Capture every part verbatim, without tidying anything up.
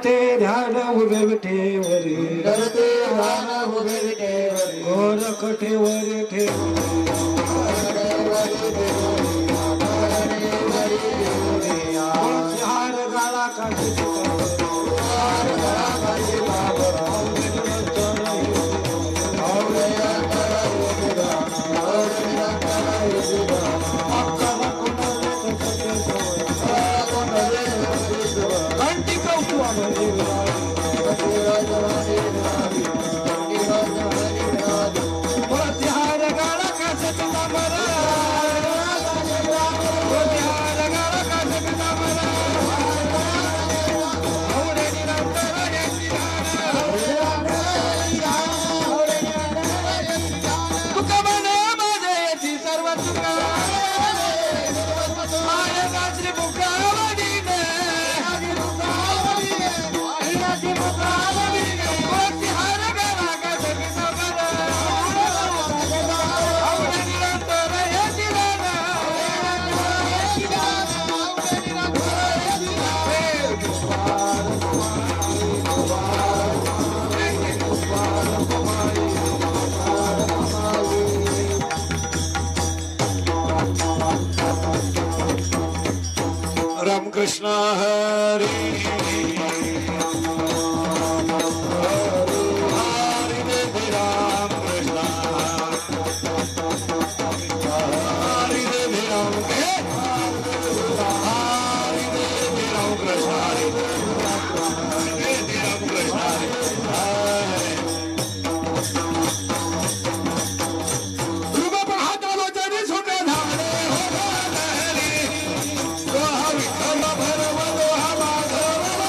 धरते ध्यान उभे विठेवरी धरते ध्यान उभे विठेवरी गोरख ठेवरी ठेवरी हार गाळा काढी हार गाळा काढी घंटी हार गाळा काढत मरा Krishna Hari Hare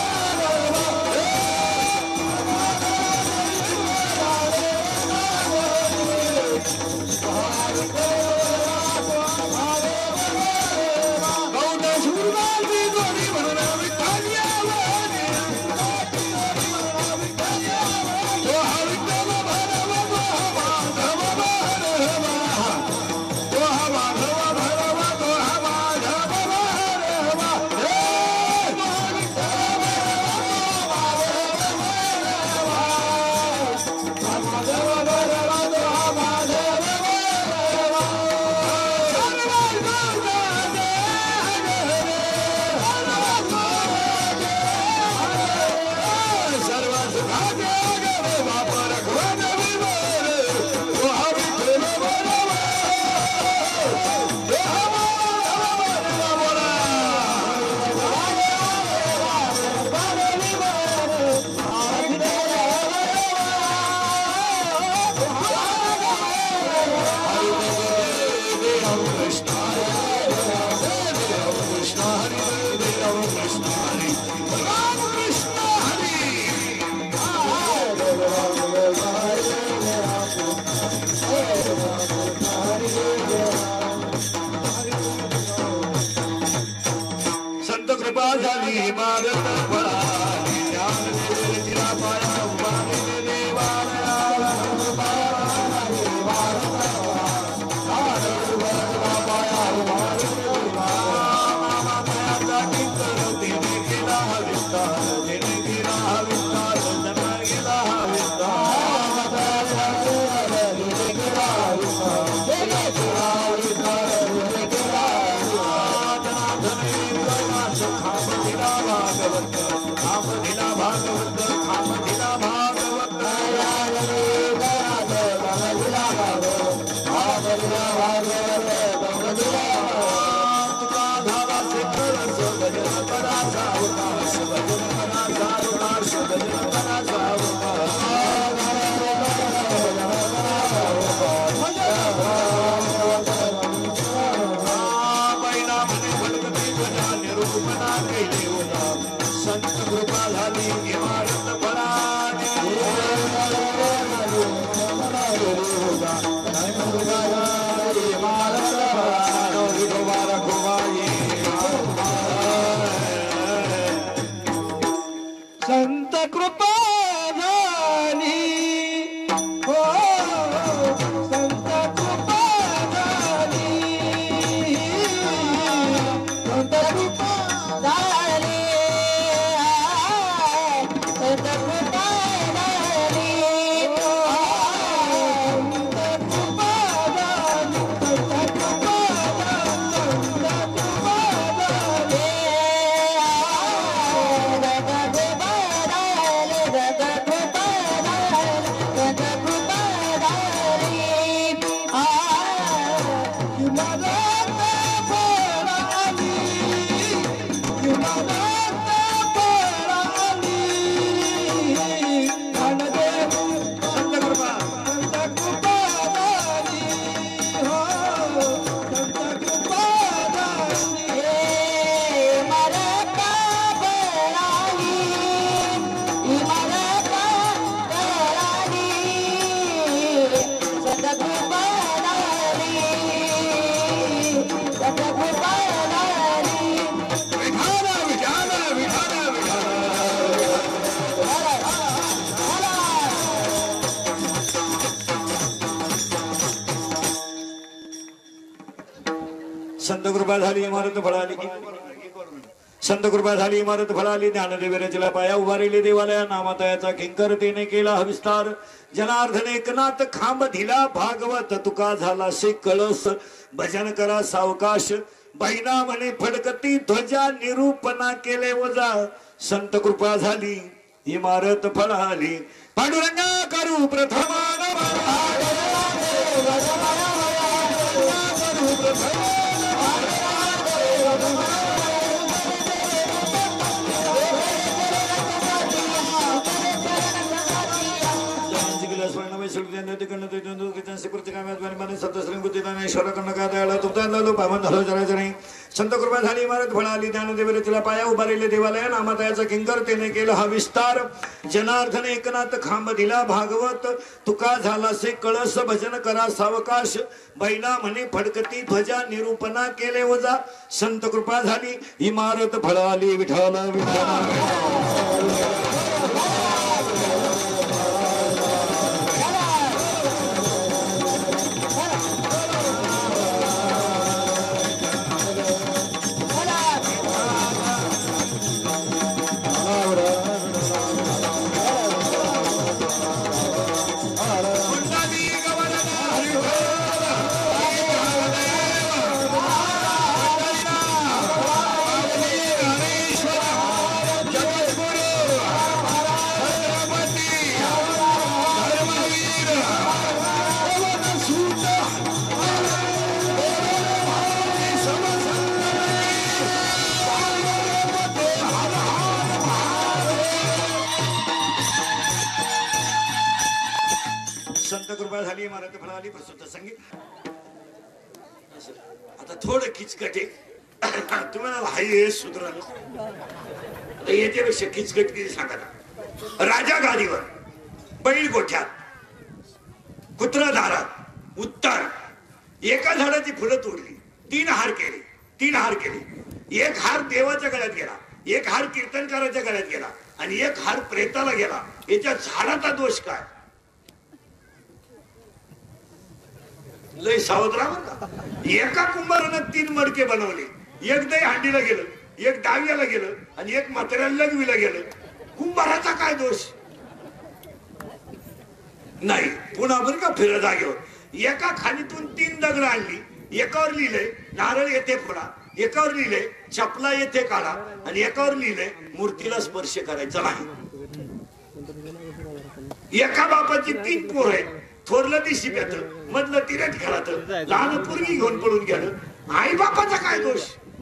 संत कृपा झाली इमारत फळाली संत कृपा झाली इमारत फळाली ज्ञानदेवी रचला पाया उभारिले देवालया नामातयाचा किंकरतेने केला विस्तार जनार्दन एकनाथ खांब दिला भागवत तुका झाला से कळस भजन करा सावकाश बहिणा म्हणे फडकती ध्वजा निरूपणा केले वजा संत कृपा झाली इमारत फळाली पांडुरंगा करू प्रथमा संत कृपा झाली इमारत फळाली ज्ञानदेवी रचला पाया उभारिले देवालया नामातयाचा किंकरतेने केला हा विस्तार जनार्दन एकनाथ खांब दिला भागवत तुका झाला से कळस भजन करा सावकाश बैना म्हणे फडकती ध्वजा निरूपणा केले वजा संत कृपा झाली इमारत फळाली विठ्ठल विठ्ठल इमारत फळाली प्रस्तुत संगीत आता थोडं किचकट आहे तुम्हाला हाय सुधरण आता याच्यापेक्षा किचकट किती सांगा ना राजा गादीवर बैल गोठ्यात कुत्रा दारात उत्तर एका झाडाची फुलं तोडली तीन हार केले तीन हार केले एक हार देवाच्या गळ्यात गेला एक हार कीर्तनकाराच्या गळ्यात गेला आणि एक हार प्रेताला गेला याच्या झाडाचा दोष काय लय सावध राहा एका कुंभारानं तीन मडके बनवले एक दही हांडीला गेलं एक डाव्याला गेलं आणि एक म्हाताऱ्याला लघवीला गेलं कुंभाराचा काय दोष नाही पुन्हा बरं का फिरत जागेवर एका खाणीतून तीन दगड आणली एकावर लिहिलंय नारळ येथे फोडा एकावर लिहिलंय चपला येथे काढा आणि एकावर लिहिलंय मूर्तीला स्पर्श करायचा नाही एका बापाची तीन पोर आहेत थोरलं दिशी पेत मधलं तिरट खेळात लहान पोरगी घेऊन पळून गेलं आई बापाचा काय दोष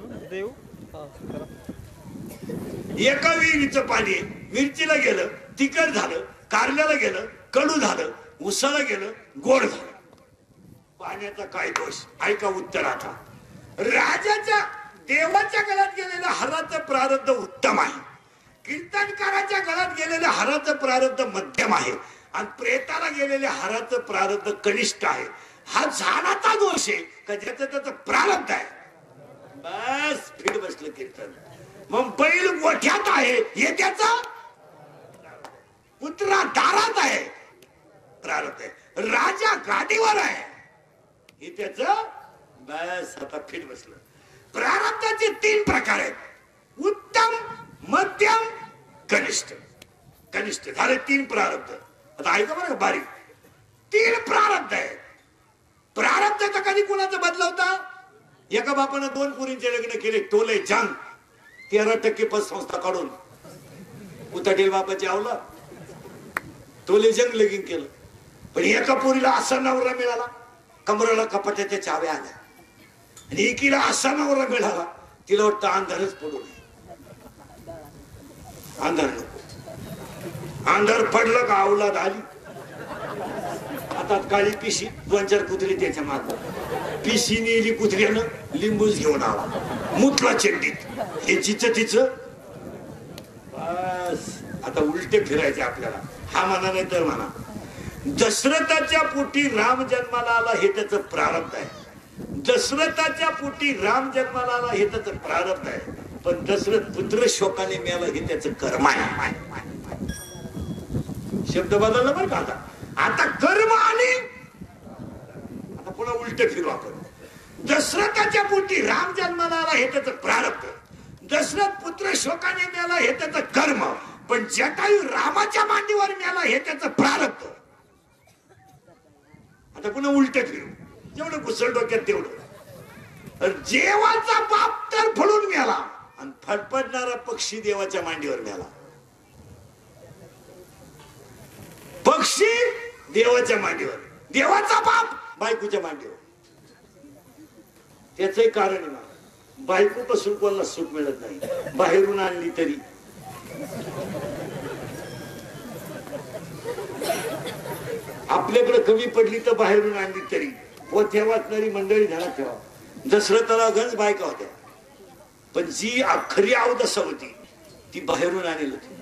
एका विहिरीचं पाणी मिरचीला गेलं तिखट झालं कारल्याला गेलं कडू झालं उसाला गेलं गोड झालं पाण्याचा काय दोष ऐका उत्तर आता राजाच्या देवाच्या गळ्यात गेलेल्या हाराचं प्रारब्ध उत्तम आहे कीर्तनकाराच्या गळ्यात गेलेल्या हाराचं प्रारब्ध मध्यम आहे आणि प्रेताला गेलेल्या हाराचं प्रारब्ध कनिष्ठ आहे हा झाडाचा दोष आहे का ज्याचं त्याचं प्रारब्ध आहे बस फिट बसलं कीर्तन मग बैल गोठ्यात आहे हे त्याचा पुत्रा दारात आहे प्रारब्ध आहे राजा गादीवर आहे हे त्याच बस आता फिट बसलं प्रारब्धाचे तीन प्रकार आहेत उत्तम मध्यम कनिष्ठ कनिष्ठ झाले तीन प्रारब्ध आता ऐका बरं बारीक तीन प्रारब्ध आहेत प्रारब्धाचा कधी कुणाचं बदलवता एका बापानं दोन पुरींचे लग्न केले टोले जांग तेरा टक्के पतसंस्था काढून उताटेल बापाची आवला टोले जंग लगीन केलं पण एका पोरीला असा नवरा मिळाला कमराला कपाटाच्या चाव्या आल्या आणि एकीला असा नवरा मिळाला तिला वाटतं अंधारच पडू नये अंधार नको अंधार पडलं का अवलाद आली आता काळी पिशी दोन चार कुत्री त्याच्या माग पिशी नेली कुत्र्यानं लिंबूच घेऊन आला मुतला चेंडीत हे चिच तिच बस आता उलटे फिरायचे आपल्याला हा म्हणा नाही तर म्हणा दशरथाच्या पोटी राम जन्माला आला हे त्याचं प्रारब्ध आहे दशरथाच्या पोटी राम जन्माला आला हे त्याचं प्रारब्ध आहे पण दशरथ पुत्र शोकाने मिळाला हे त्याचं कर्म आहे शब्द बदलला बरं का आता आता कर्म आणि आता पुन्हा उलट फिरू आपण दशरथाच्या पोटी राम जन्माला आला हे त्याचं प्रारब्ध, दशरथ पुत्र शोकाने मेला हे त्याचं कर्म, पण जटायू रामाच्या मांडीवर मेला हे त्याचं प्रारब्ध. आता पुन्हा उलट फिरू, जेवढं घुसळ डोक्यात तेवढं. देवाचा बाप तर फळून मेला आणि फडफडणारा पक्षी देवाच्या मांडीवर मेला. पक्षी देवाच्या मांडीवर, देवाचा बाप बायकोच्या मांडीवर. त्याचंही कारण आहे ना, बायको पासून कोणाला सुख मिळत नाही, बाहेरून आणली तरी. आपल्याकडे कमी पडली तर बाहेरून आणली तरी. व तेव्हा वाचणारी मंडळी झाला तेव्हा दशरथाला गंज बायका होत्या, पण जी खरी अवदसा होती ती बाहेरून आणली होती.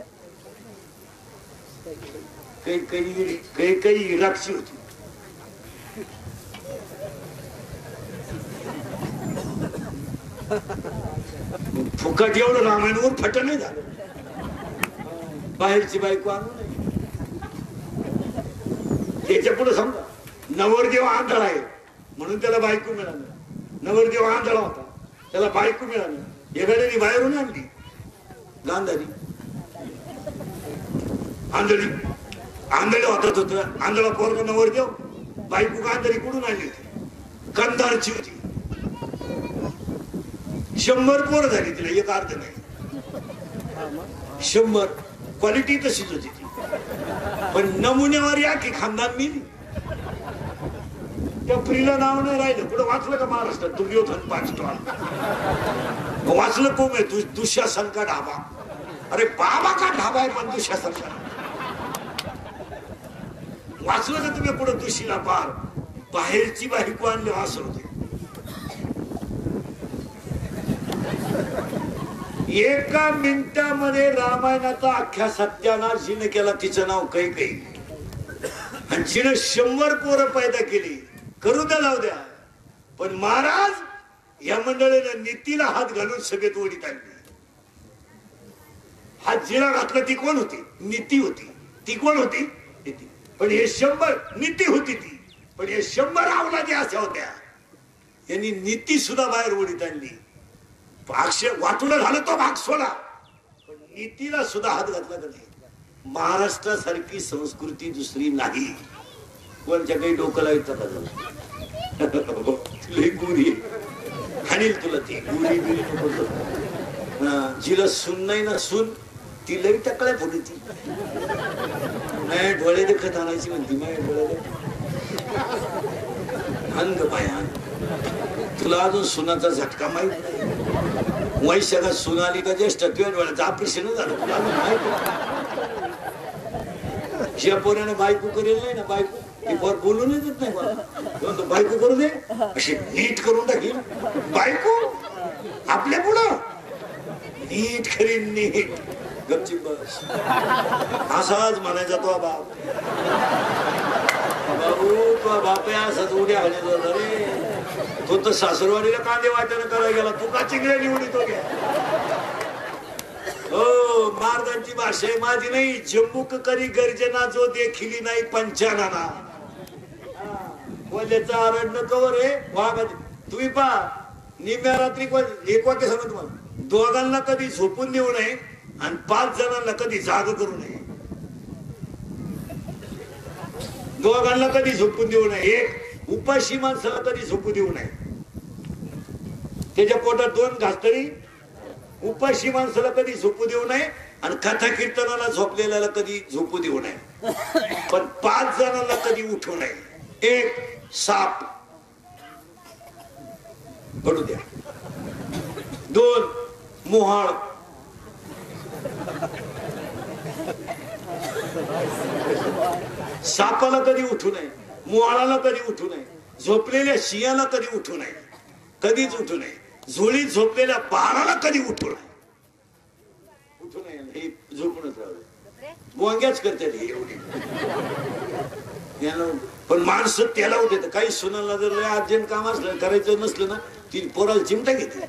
काही काही काही काही इराकची होती. फुकट एवढं रामायणावर फट नाही झालं. बाहेरची बायको आणू नये. त्याच्या पुढे समजा नवरदेव आंधळा आहे म्हणून त्याला बायको मिळालं. नवरदेव आंधळा होता त्याला बायको मिळालं. एखाद्याने बाहेरून आणली गांधारी, आंधळी आंधळी होतात होत. आंधळा पोरगा नवरदेव, बायको गांधारी कुठून आणली होती? कंधारची होती. शंभर पोर झाली तिला, एक अर्ध नाही, शंभर. क्वालिटी तशीच होती ती, पण नमुन्यावर या की खानदान मिली. त्या प्रिला नाव नाही राहिलं. पुढे वाचलं का महाराष्ट्रात दुर्योधन पाच टॉल वाचलं कोण आहे? दुःशासन का ढाबा. अरे बाबा का ढाबा आहे पण दुःशासन का वाचलं का तुम्ही? पुढे दुशीला पार बाहेरची बायको आणली असं होते. एका मिनिटामध्ये रामायणाचा अख्ख्या सत्यानाश जिने केला. तिचं नाव कैकेयी. आणि जिने शंभर पोरं पैदा केली. करू द्या, लावू द्या, पण महाराज या मंडळीनं नीतीला हात घालून सगळ्यात ओढीत आणली. हात जिला घातला ती कोण होती? नीती होती. ती कोण होती? नीती. पण हे शंभर नीती होती ती, पण हे शंभर अवलादी अशा होत्या. यांनी नीती सुद्धा बाहेर ओढीत आणली. वाटून झालं तो भाग सोडा, पण नीतीला सुद्धा हात घातला का नाही? महाराष्ट्रासारखी संस्कृती दुसरी नाही. कोणच्या काही डोकं लावत गुरी आणील तुला ती गुरी बिरी नको. जिला सून नाही ना सून ती लई टकळ्या फुटी ती. नाही डोळे देखत आणायची म्हणती. माझ्या डोळे अंग पाया. तुला अजून सुनाचा झटका माहित नाही. वैशाखात सुन आली का ज्येष्ठ तुझ्या डोळ्याचं ऑपरेशन झालं. तुला अजून माहित ज्या पोऱ्याने बायको करेल नाही ना, बायको ती पोर बोलून येत नाही मला. बायको करू दे अशी नीट करून टाकील. बायको आपल्या पुढं नीट करीन, नीट गपची बस. असाच म्हणायचा तो बाप. बाबू तो बाप असाच उड्या हाण्याचा रे. तो तर सासरवाडीला कांदे वाट्यानं करायला गेला. तू का चिंगड्या निवडीतो घ्या. हो मार्गांची भाषा आहे माझी नाही. जम्मुक करी गर्जना जो देखिली नाही पंचानाना. कोल्याचा आरण्य कवर आहे वाघ. तुम्ही पहा निम्या रात्री एक वाक्य सांगतो तुम्हाला. दोघांना कधी झोपून देऊ नये आणि पाच जणांना कधी जाग करू नये. दोघांना कधी झोपून देऊ नये. एक उपाशी माणसाला कधी झोपू देऊ नये. त्याच्या पोटात दोन घास तरी उपाशी माणसाला कधी झोपू देऊ नये. आणि कथा कीर्तनाला झोपलेल्याला कधी झोपू देऊ नये. पण पाच जणांना कधी उठवू नये. एक साप पडू द्या. दोन मोहाळ. सापाला कधी उठू नये. मोहाळाला कधी उठू नये. झोपलेल्या शियाला कधी उठू नये. कधीच उठू नये. झोळीत झोपलेल्या बाळाला कधी उठू नये. उठू नये. हे झोपूनच राहू दे. बोंग्याच करतात हे एवढी. पण माणसं त्याला होते. काही सुनाला जर अर्जंट काम असलं करायचं नसलं ना ती पोराला चिमटा घेते.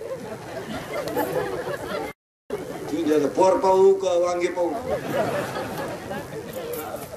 पोर पाहू का वांगे पाहू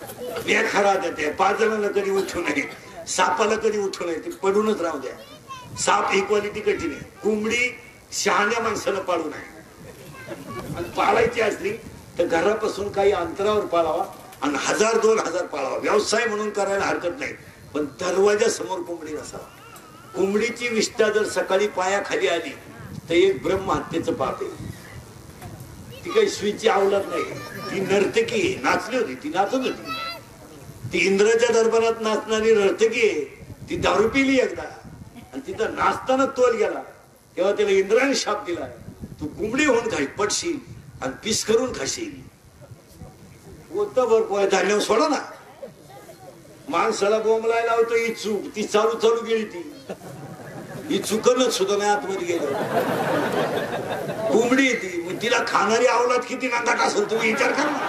खरा देते. पाच जणांना कधी उठू नये. सापाला कधी उठू नये. ते पडूनच राहू द्या. साप ही क्वालिटी कठीण आहे. कोंबडी शहाण्या माणसानं पाळू नये, आणि पाळायची असली तर घरापासून काही अंतरावर पाळावा आणि हजार दोन हजार पाळावा. व्यवसाय म्हणून करायला हरकत नाही, पण दरवाजा समोर कोंबडी नसावा. कोंबडीची विष्ठा जर सकाळी पायाखाली आली तर एक ब्रह्महत्येचं पाप आहे. ती काही स्वीची आवलत नाही, ती नर्तकी नाचली होती, ती नाचत होती. ती इंद्राच्या दरबारात नाचणारी नर्तकी आहे. ती दारू पिली एकदा आणि तिथं नाचताना तोल गेला, तेव्हा त्याला इंद्राने शाप दिला, तू कोंबडी होऊन खाई पटशील आणि पीस करून खाशील. होतं बरं धान्य सोडा ना. माणसाला बोंबलायला होतं ही चूक, ती चालू चालू गेली, ती ही चुकनच सुद्धा नाही आतमध्ये गेलं. कोंबडी ती, मग तिला खाणारी आवलात किती नांदाट असेल तुम्ही विचार करा ना.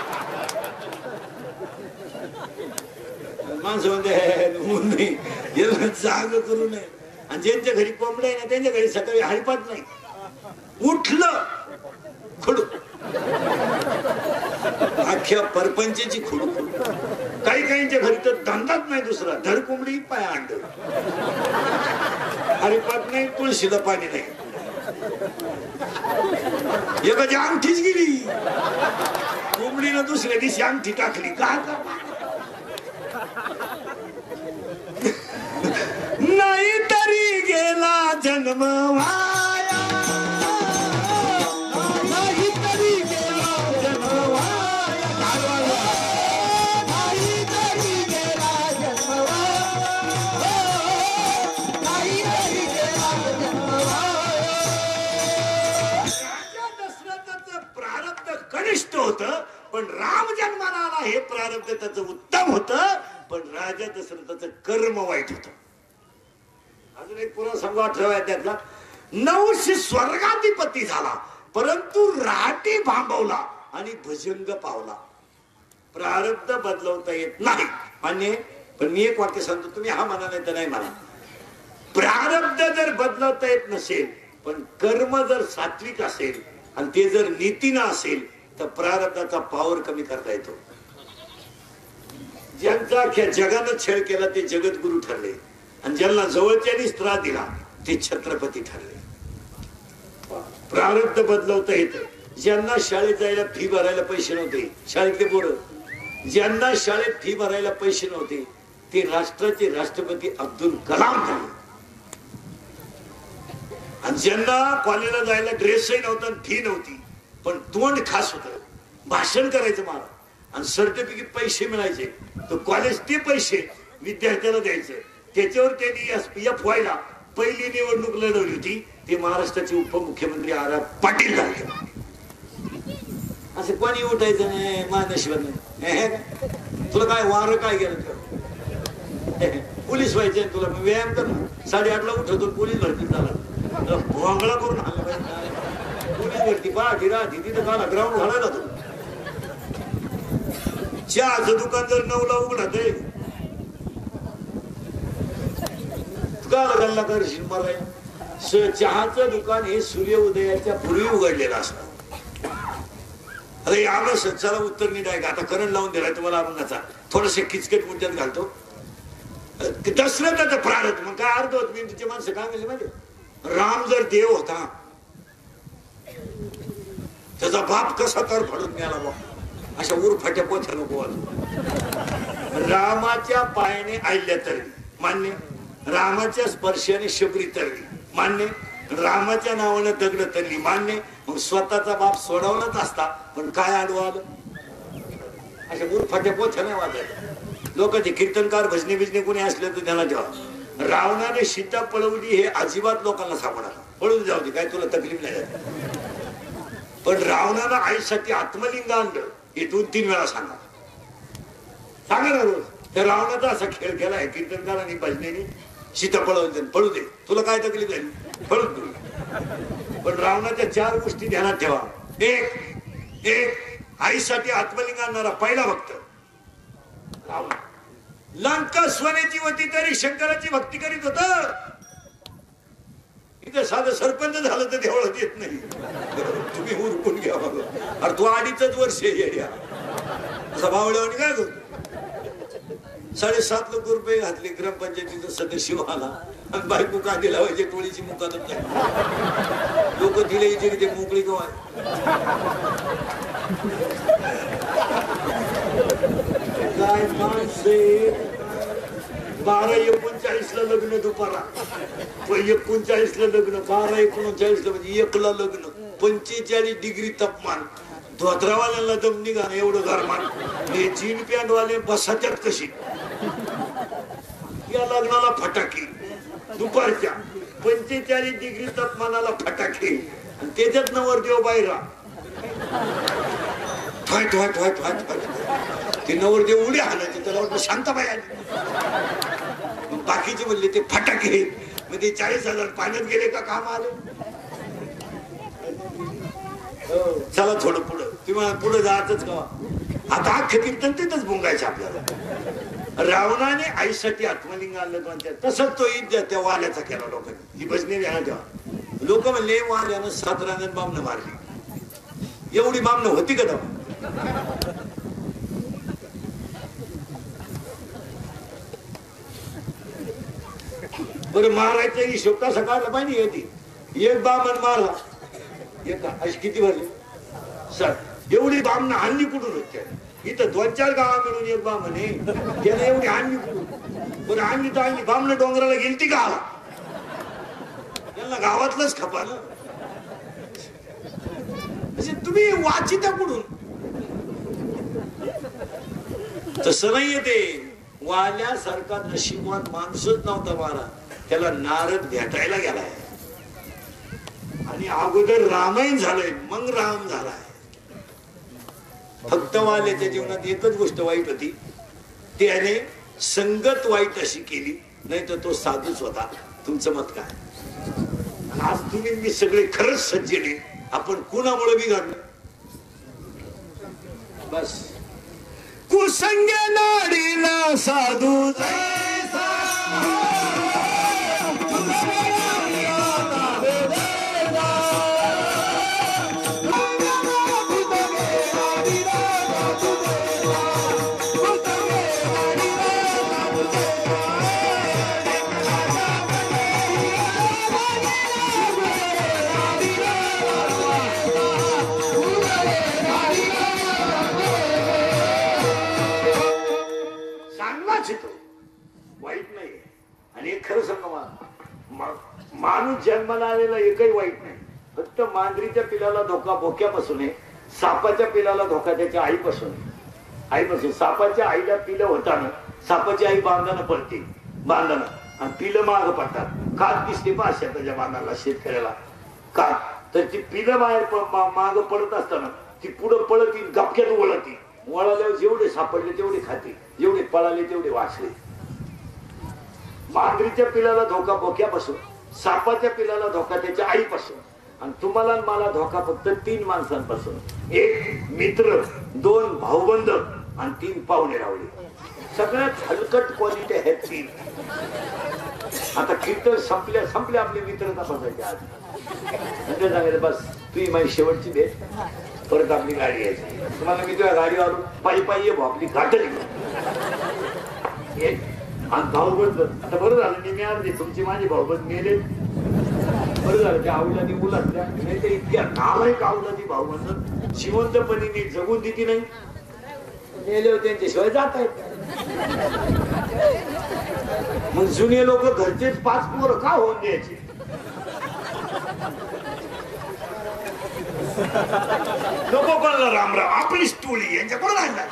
माणसं म्हणते जाग करू नये. आणि ज्यांच्या घरी कोंबड्या आहे ना त्यांच्या घरी सकाळी हळपात नाही. उठलं खडू, अख्ख्या परपंचाची खुडू खुडू. काही काहींच्या घरी तर धंदाच नाही दुसरा, धड कोंबडी पाय अंड. हरिपात नाही, तुळशीला पाणी नाही. एखादी अंगठीच गेली, कोंबडीनं दुसऱ्या दिवशी अंगठी टाकली. का नाही तरी गेला जन्म वाया, नाही तरी गेला जन्म वाया, नाही तरी गेला जन्म वाया, नाही तरी गेला जन्म वाया. राजा दशरथाचं प्रारब्ध कनिष्ठ होतं, पण राम जन्माला आला हे प्रारब्ध त्याचं उत्तम होतं, पण राजा दशरथाचं कर्म वाईट होतं. अजून एक पुरा संवाद ठेवाय त्यातला. नऊशे स्वर्गाधिपती झाला, परंतु राटी भांबवला आणि भजंग पावला. प्रारब्ध बदलवता येत नाही मान्य, पण मी एक वाक्य सांगतो, तुम्ही हा म्हणा नाही तर नाही म्हणा. प्रारब्ध जर बदलवता येत नसेल, पण कर्म जर सात्विक असेल आणि ते जर नीतीनं असेल तर प्रारब्धाचा पावर कमी करता येतो. ज्यांचा अख्ख्या जगानं छळ केला ते जगद्गुरु ठरले, आणि ज्यांना जवळच्यानीच त्रास दिला ते छत्रपती ठरले. प्रारब्ध बदलवता येतं. ज्यांना शाळेत जायला फी भरायला पैसे नव्हते, शाळेतले पोरं ज्यांना शाळेत फी भरायला पैसे नव्हते ते राष्ट्राचे राष्ट्रपती अब्दुल कलाम झाले. आणि ज्यांना कॉलेजला जायला ड्रेसही नव्हता, फी नव्हती, पण तोंड खास होतं, भाषण करायचं मला आणि सर्टिफिकेट पैसे मिळायचे, तर कॉलेज ते पैसे विद्यार्थ्याला द्यायचं. त्याच्यावर त्यांनी एफ व्हायला पहिली निवडणूक लढवली होती, ते महाराष्ट्राचे उपमुख्यमंत्री आर आर पाटील झाले. असं कोणी उठायचं नाही महानशिवाने. तुला काय वारं काय गेलं तर पोलीस व्हायचे तुला, व्यायाम कर ना. साडेआठला उठवतो पोलीस भरती झाला, भोंगळा करून आला पाहिजे. पोलीस भरती पाठी राहती तिथं काला ग्राउंड घालायला तो. चहाचं दुकान जर नऊला उघडत आहे, काला गल्ला करशील मराय. चहाचं दुकान हे सूर्य उदयाच्या पूर्वी उघडलेलं असतं. अरे आम्हाला सच्चाला उत्तर नाही आहे का, आता करंट लावून दिलाय तुम्हाला अरुणाचा, थोडस किचकट मुद्द्यात घालतो. दशरथाचं प्रारब्ध मग काय अर्थ होत. मी तुझे माणसं काय म्हणले माहिती, राम जर देव होता त्याचा बाप कसा तर फाडून मिळाला बा, अशा उरफाट्या पोथ्या नको. रामाच्या पायाने आयल्या तरली मान्य, रामाच्या स्पर्शाने शबरी तरली मान्य, रामाच्या नावानं दगड तरली मान्य. मग स्वतःचा बाप सोडवलाच असता, पण काय आडवं आलं. अशा उरफाट्या पोथ्या नाही वाजायला. लोक ते कीर्तनकार भजने बिजने कोणी असले तर त्याला ठेवा. रावणाने सीता पळवली हे अजिबात लोकांना सापडा, पळून जाऊ दे, काय तुला तकलीफ नाही झाली. पण रावणानं आईसाठी आत्मलिंग आणलं हे दोन तीन वेळा सांगा सांगा ना रोज. त्या रावणाचा असा खेळ केलाय कीर्तनकारांनी भजनेनी, सीता पळवली पळू दे, तुला काय तकलीफ झाली पळून दे. पण रावणाच्या चार गोष्टी ध्यानात ठेवा. एक एक आईसाठी आत्मलिंग आणणारा पहिला भक्त रावण. लंका स्वनेची होती तरी शंकराची भक्ती करीत होत. इथं साधं सरपंच झालं तर देवळात येत नाही. तुम्ही उरकून घ्या बाबा. अरे तू अडीच वर्ष या असा बावळ्यावानी काय करतो. साडेसात लाख रुपये घातले ग्रामपंचायतीचा सदस्य आला आणि बायको कांदे लावायचे टोळीची मुकादम नाही लोक दिले इथे ते मोकळी गवाय काय माणसे बारा एकोणचाळीस ला लग्न दुपारा एकोणचाळीस ला लग्न बारा एकोणचाळीस ला म्हणजे एकला लग्न पंचेचाळीस डिग्री तापमान धोत्रावाल्यांना दम निघा एवढं गरमान हे जीन पॅन्ट वाले बसाच्यात कशी या लग्नाला फटाके दुपारच्या पंचेचाळीस डिग्री तापमानाला फटाके आणि त्याच्यात नवरदेव बाहेरा ठोय ठोय ठोय ठोय ठोय ते नवरदेव उड्या हाणायचे त्याला वाटलं शांताबाई आली बाकीचे म्हणले ते फटाके मग ते चाळीस हजार पाण्यात गेले का काम आले चला थोडं पुढं किंवा पुढं जायचंच का आता अख्खं कीर्तन तिथंच भुंगायचं आपल्याला रावणाने आईसाठी आत्मलिंग आणलं म्हणतात तसंच तो ईद त्या वाल्याचा केला लोकांनी ही भजने तेव्हा लोक म्हणले वाल्यानं सात रांगण बामणं मारली एवढी बामणं होती का तेव्हा बरं मारायचा हिशोब कसा काढला पाहिजे येते एक बामण मारला एक अशी किती भरली सात एवढी बामणं आणली कुठून होत्या इथं दोन चार गावा मिळून एक बामण आहे त्याला एवढी आणली कुठून बरं आणली तर आणली बामणं डोंगराला गेलती का त्यांना गावातलंच खपा ना म्हणजे तुम्ही वाचिता कुठून तसं नाही येते वाल्यासारखा नशिबात माणूसच नव्हता मारा त्याला नारद भेटायला गेलाय आणि अगोदर रामायण झालंय मग राम झालाय फक्त वाल्याच्या जीवनात एकच गोष्ट वाईट होती त्याने संगत वाईट अशी केली नाही तर तो साधूच होता तुमचं मत काय आणि आज तुम्ही मी सगळे खरंच सज्जने आपण कुणामुळे बिघडलो बस कुसंगे नाडीला साधू माणूस जन्माला आलेला एकही वाईट नाही फक्त मांजरीच्या पिलाला धोका भोक्यापासून आहे सापाच्या पिलाला धोका त्याच्या आईपासून आईपासून सापाच्या आईला पिलं होताना सापाची आई बांधानं पडते बांधानं आणि पिलं माग पडतात कात दिसते पा शेताच्या बांधाला शेतकऱ्याला का तर ती पिलं बाहेर माग पडत असताना ती पुढं पळती गपक्यात वळती वळाल्यावर जेवढे सापडले तेवढे खाते जेवढे पळाले तेवढे वाचले मांजरीच्या पिलाला धोका भोक्यापासून सापाच्या पिलाला धोका त्याच्या आईपासून आणि तुम्हाला मला धोका फक्त तीन माणसांपासून एक मित्र दोन भाऊबंद आणि तीन पाहुणे रावले सगळ्यात हलकट क्वालिटी आहेत तीन आता कीर्तन संपल्या संपल्या आपले मित्र तपासायचे आज म्हणजे सांगायचं बस तुझी माझी शेवटची भेट परत आपली गाडी यायची तुम्हाला मी तुझ्या गाडीवर आलो पायी पायी ये भाऊ आपली गाठच आणि भाऊबंद आता बरं झालं मी मिळाले तुमची माझी भाऊबंद मेले बरं झालं त्या आवलादी मुलातल्या नाही तर इतक्या नालायक आवलादी भाऊबंद जिवंतपणे जगून देती नाही मेले होते त्यांच्याशिवाय जात आहेत मग जुने लोक घरचेच पाच पोरं का होऊन द्यायचे नको कोणाला रामराम आपलीच टोळी यांच्याकडून आणला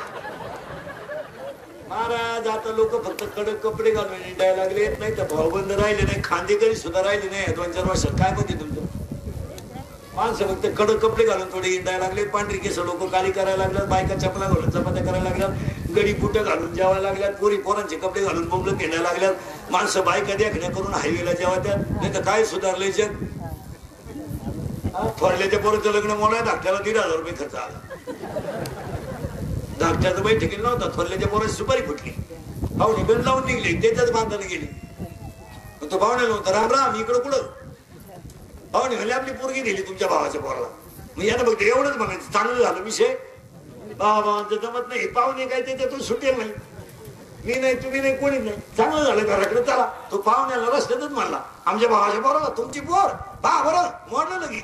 महाराज आता लोक फक्त कडक कपडे घालून हिंडायला लागले नाही तर भाऊबंद राहिले नाही खांदेकरी सुद्धा राहिले नाही दोन चार वर्षात काय म्हणते तुमचं माणसं फक्त कडक कपडे घालून थोडे हिंडायला लागले पांढरी केस लोक काली करायला लागल्यात बायका चपला घालून चपात्या करायला लागल्यात गडी पुट्या घालून जेवायला लागल्यात पोरी पोरांचे कपडे घालून बोंबलं खेळायला लागल्यात माणसं बायका देखण्या करून हायवेला जेवात्यात नाही तर काय सुधारले जग थोरल्याच्या पोराचं लग्न मोडा धाकट्याला दीड हजार रुपये खर्च आला धाकट्याचं बैठकीला नव्हता थोरल्याच्या पोराची सुपारी फुटली पाहुणे गण लावून निघले त्याच्याच बांधाने गेली तो पाहुण्याला नव्हता राम राम इकडं कुठं पाहुणे म्हणले आपली पोरगी दिली तुमच्या भावाच्या पोराला मग यानं बघते एवढंच बघायचं चांगलं झालं विषय भावा भावांचं जमत नाही पाहुणे काय त्याच्यातून सुटेल नाही मी नाही तुम्ही नाही कोणी नाही चांगलं झालं घराकडे चला. तो पाहुण्याला रस्त्यातच म्हणला आमच्या भावाच्या बरोबर तुमची पोर पहा बरं मोडलं लगी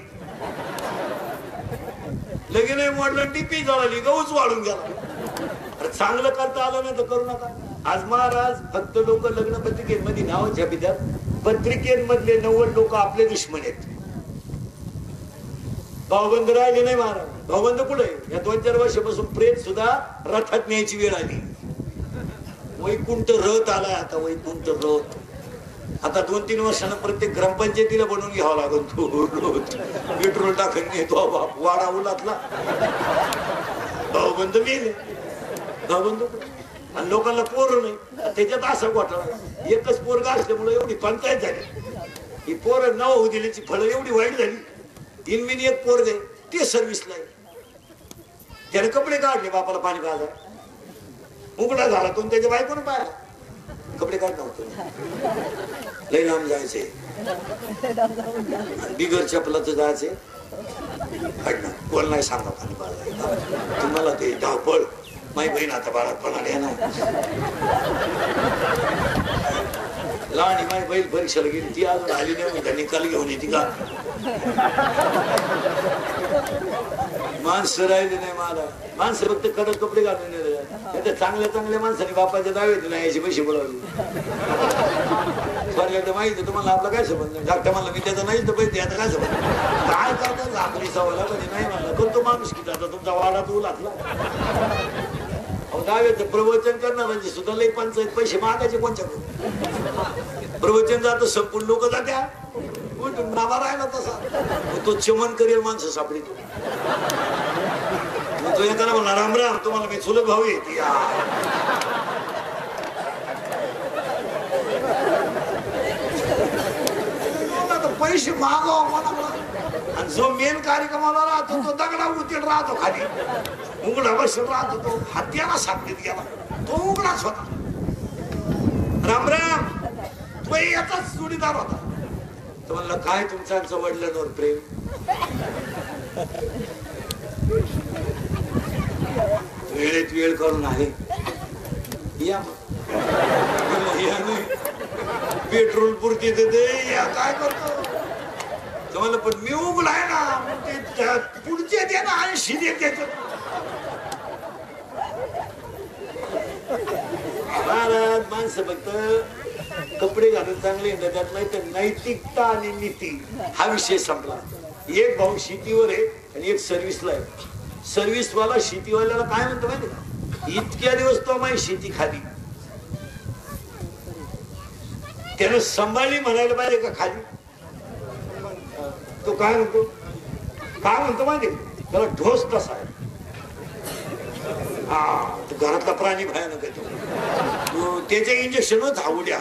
लगी नाही मोडलं टिपी जळाली गहूच वाढून गेला. अरे चांगलं करता आलं नाही तर करू नका. आज महाराज फक्त लोक लग्न पत्रिकेमध्ये नाव छापितात. पत्रिकेमधले नव्वद लोक आपले दुश्मन आहेत. भाऊबंद राहिले नाही महाराज. भाऊबंद कुठे या दोन चार वर्षापासून प्रेत सुद्धा रथात न्यायची वेळ आली. वैकुंठ रथ आलाय आता वैकुंठ रथ. आता दोन तीन वर्षानं प्रत्येक ग्रामपंचायतीला बनवून घ्यावा लागेल. तो पेट्रोल टाकून नेतो बाप वाडा उलातला. भाऊबंद मेले भाऊबंद आणि लोकांना पोर नाही. त्याच्यात असा घोटाळा एकच पोरगा असल्यामुळे एवढी पंचायत झाली. ही पोरं नाव होऊ दिल्याची फळं एवढी वाईट झाली. इनमिनी एक पोर दे ते सर्व्हिसला आहे. त्याने कपडे काढले बापाला पाणी पाजा उघडा झाला तो त्याच्या बायकोनं पाहिला कपडे काढ नव्हतं. लई लांब जायचे बिगर चपलाचं जायचे काढणं कोण नाही सांगा पाणी पाजा. तुम्हाला ते धावपळ माई बहीण आता बाळापणा घ्या ना. लहान माई बहीण परीक्षेला गेली ती अजून आली नाही. त्या निकाल घेऊन येते का माणसं राहिले नाही मला. माणसं फक्त कडक कपडे घालून नाही. चांगल्या चांगल्या माणसाने बापाच्या दावेत नाही याची पैसे बोलावले. तर माहिती तुम्हाला आपला काय संबंध नाही. धाकट्या म्हणलं मी त्याचा नाहीच तर पैसे आता काय संबंध काय करतात आपली सवाला म्हणजे नाही म्हणलं करतो माणूस किती आता तुमचा वाडा तू लागला. दाव्याचं प्रवचन करणार म्हणजे सुद्धा लई पंचायत पैसे मागायचे कोणच्याकडून. प्रवचन जात संपूर्ण लोक जात्या नावा राहिला तसा तो चमन करेल माणसं सापडी. तो येताना म्हणणार राम राम तुम्हाला मी चुलत भाऊ येते. पैसे मागाव मला आणि जो मेन कार्यक्रमाला राहतो तो दगडा उतीड राहतो खाली उघडा बसून राहतो. तो हत्याला सापडीत गेला तो उघडाच होता. राम राम तो याचाच जोडीदार होता. तर म्हणलं काय तुमचं आमचं वडिलांवर प्रेम. वेळेत वेळ करून आहे या पेट्रोल पुरती देते या काय करतो. तर म्हणलं पण मी उघडा आहे ना पुढचे दे ना ऐंशी देते. महाराज माणसं फक्त कपडे घालून चांगले त्यात नाही तर नैतिकता आणि नीती हा विषय संपला. एक भाऊ शेतीवर आहे आणि एक सर्व्हिसला आहे. सर्व्हिसवाला शेतीवाल्याला काय म्हणतो माहिती का इतक्या दिवस तो माझी शेती खाली त्यानं सांभाळली म्हणायला पाहिजे का खाली. तो काय म्हणतो काय म्हणतो माहिती त्याला ढोस तसा आहे. हा घरातला प्राणी भयानक येतो त्याचे इंजेक्शनच हावड्या.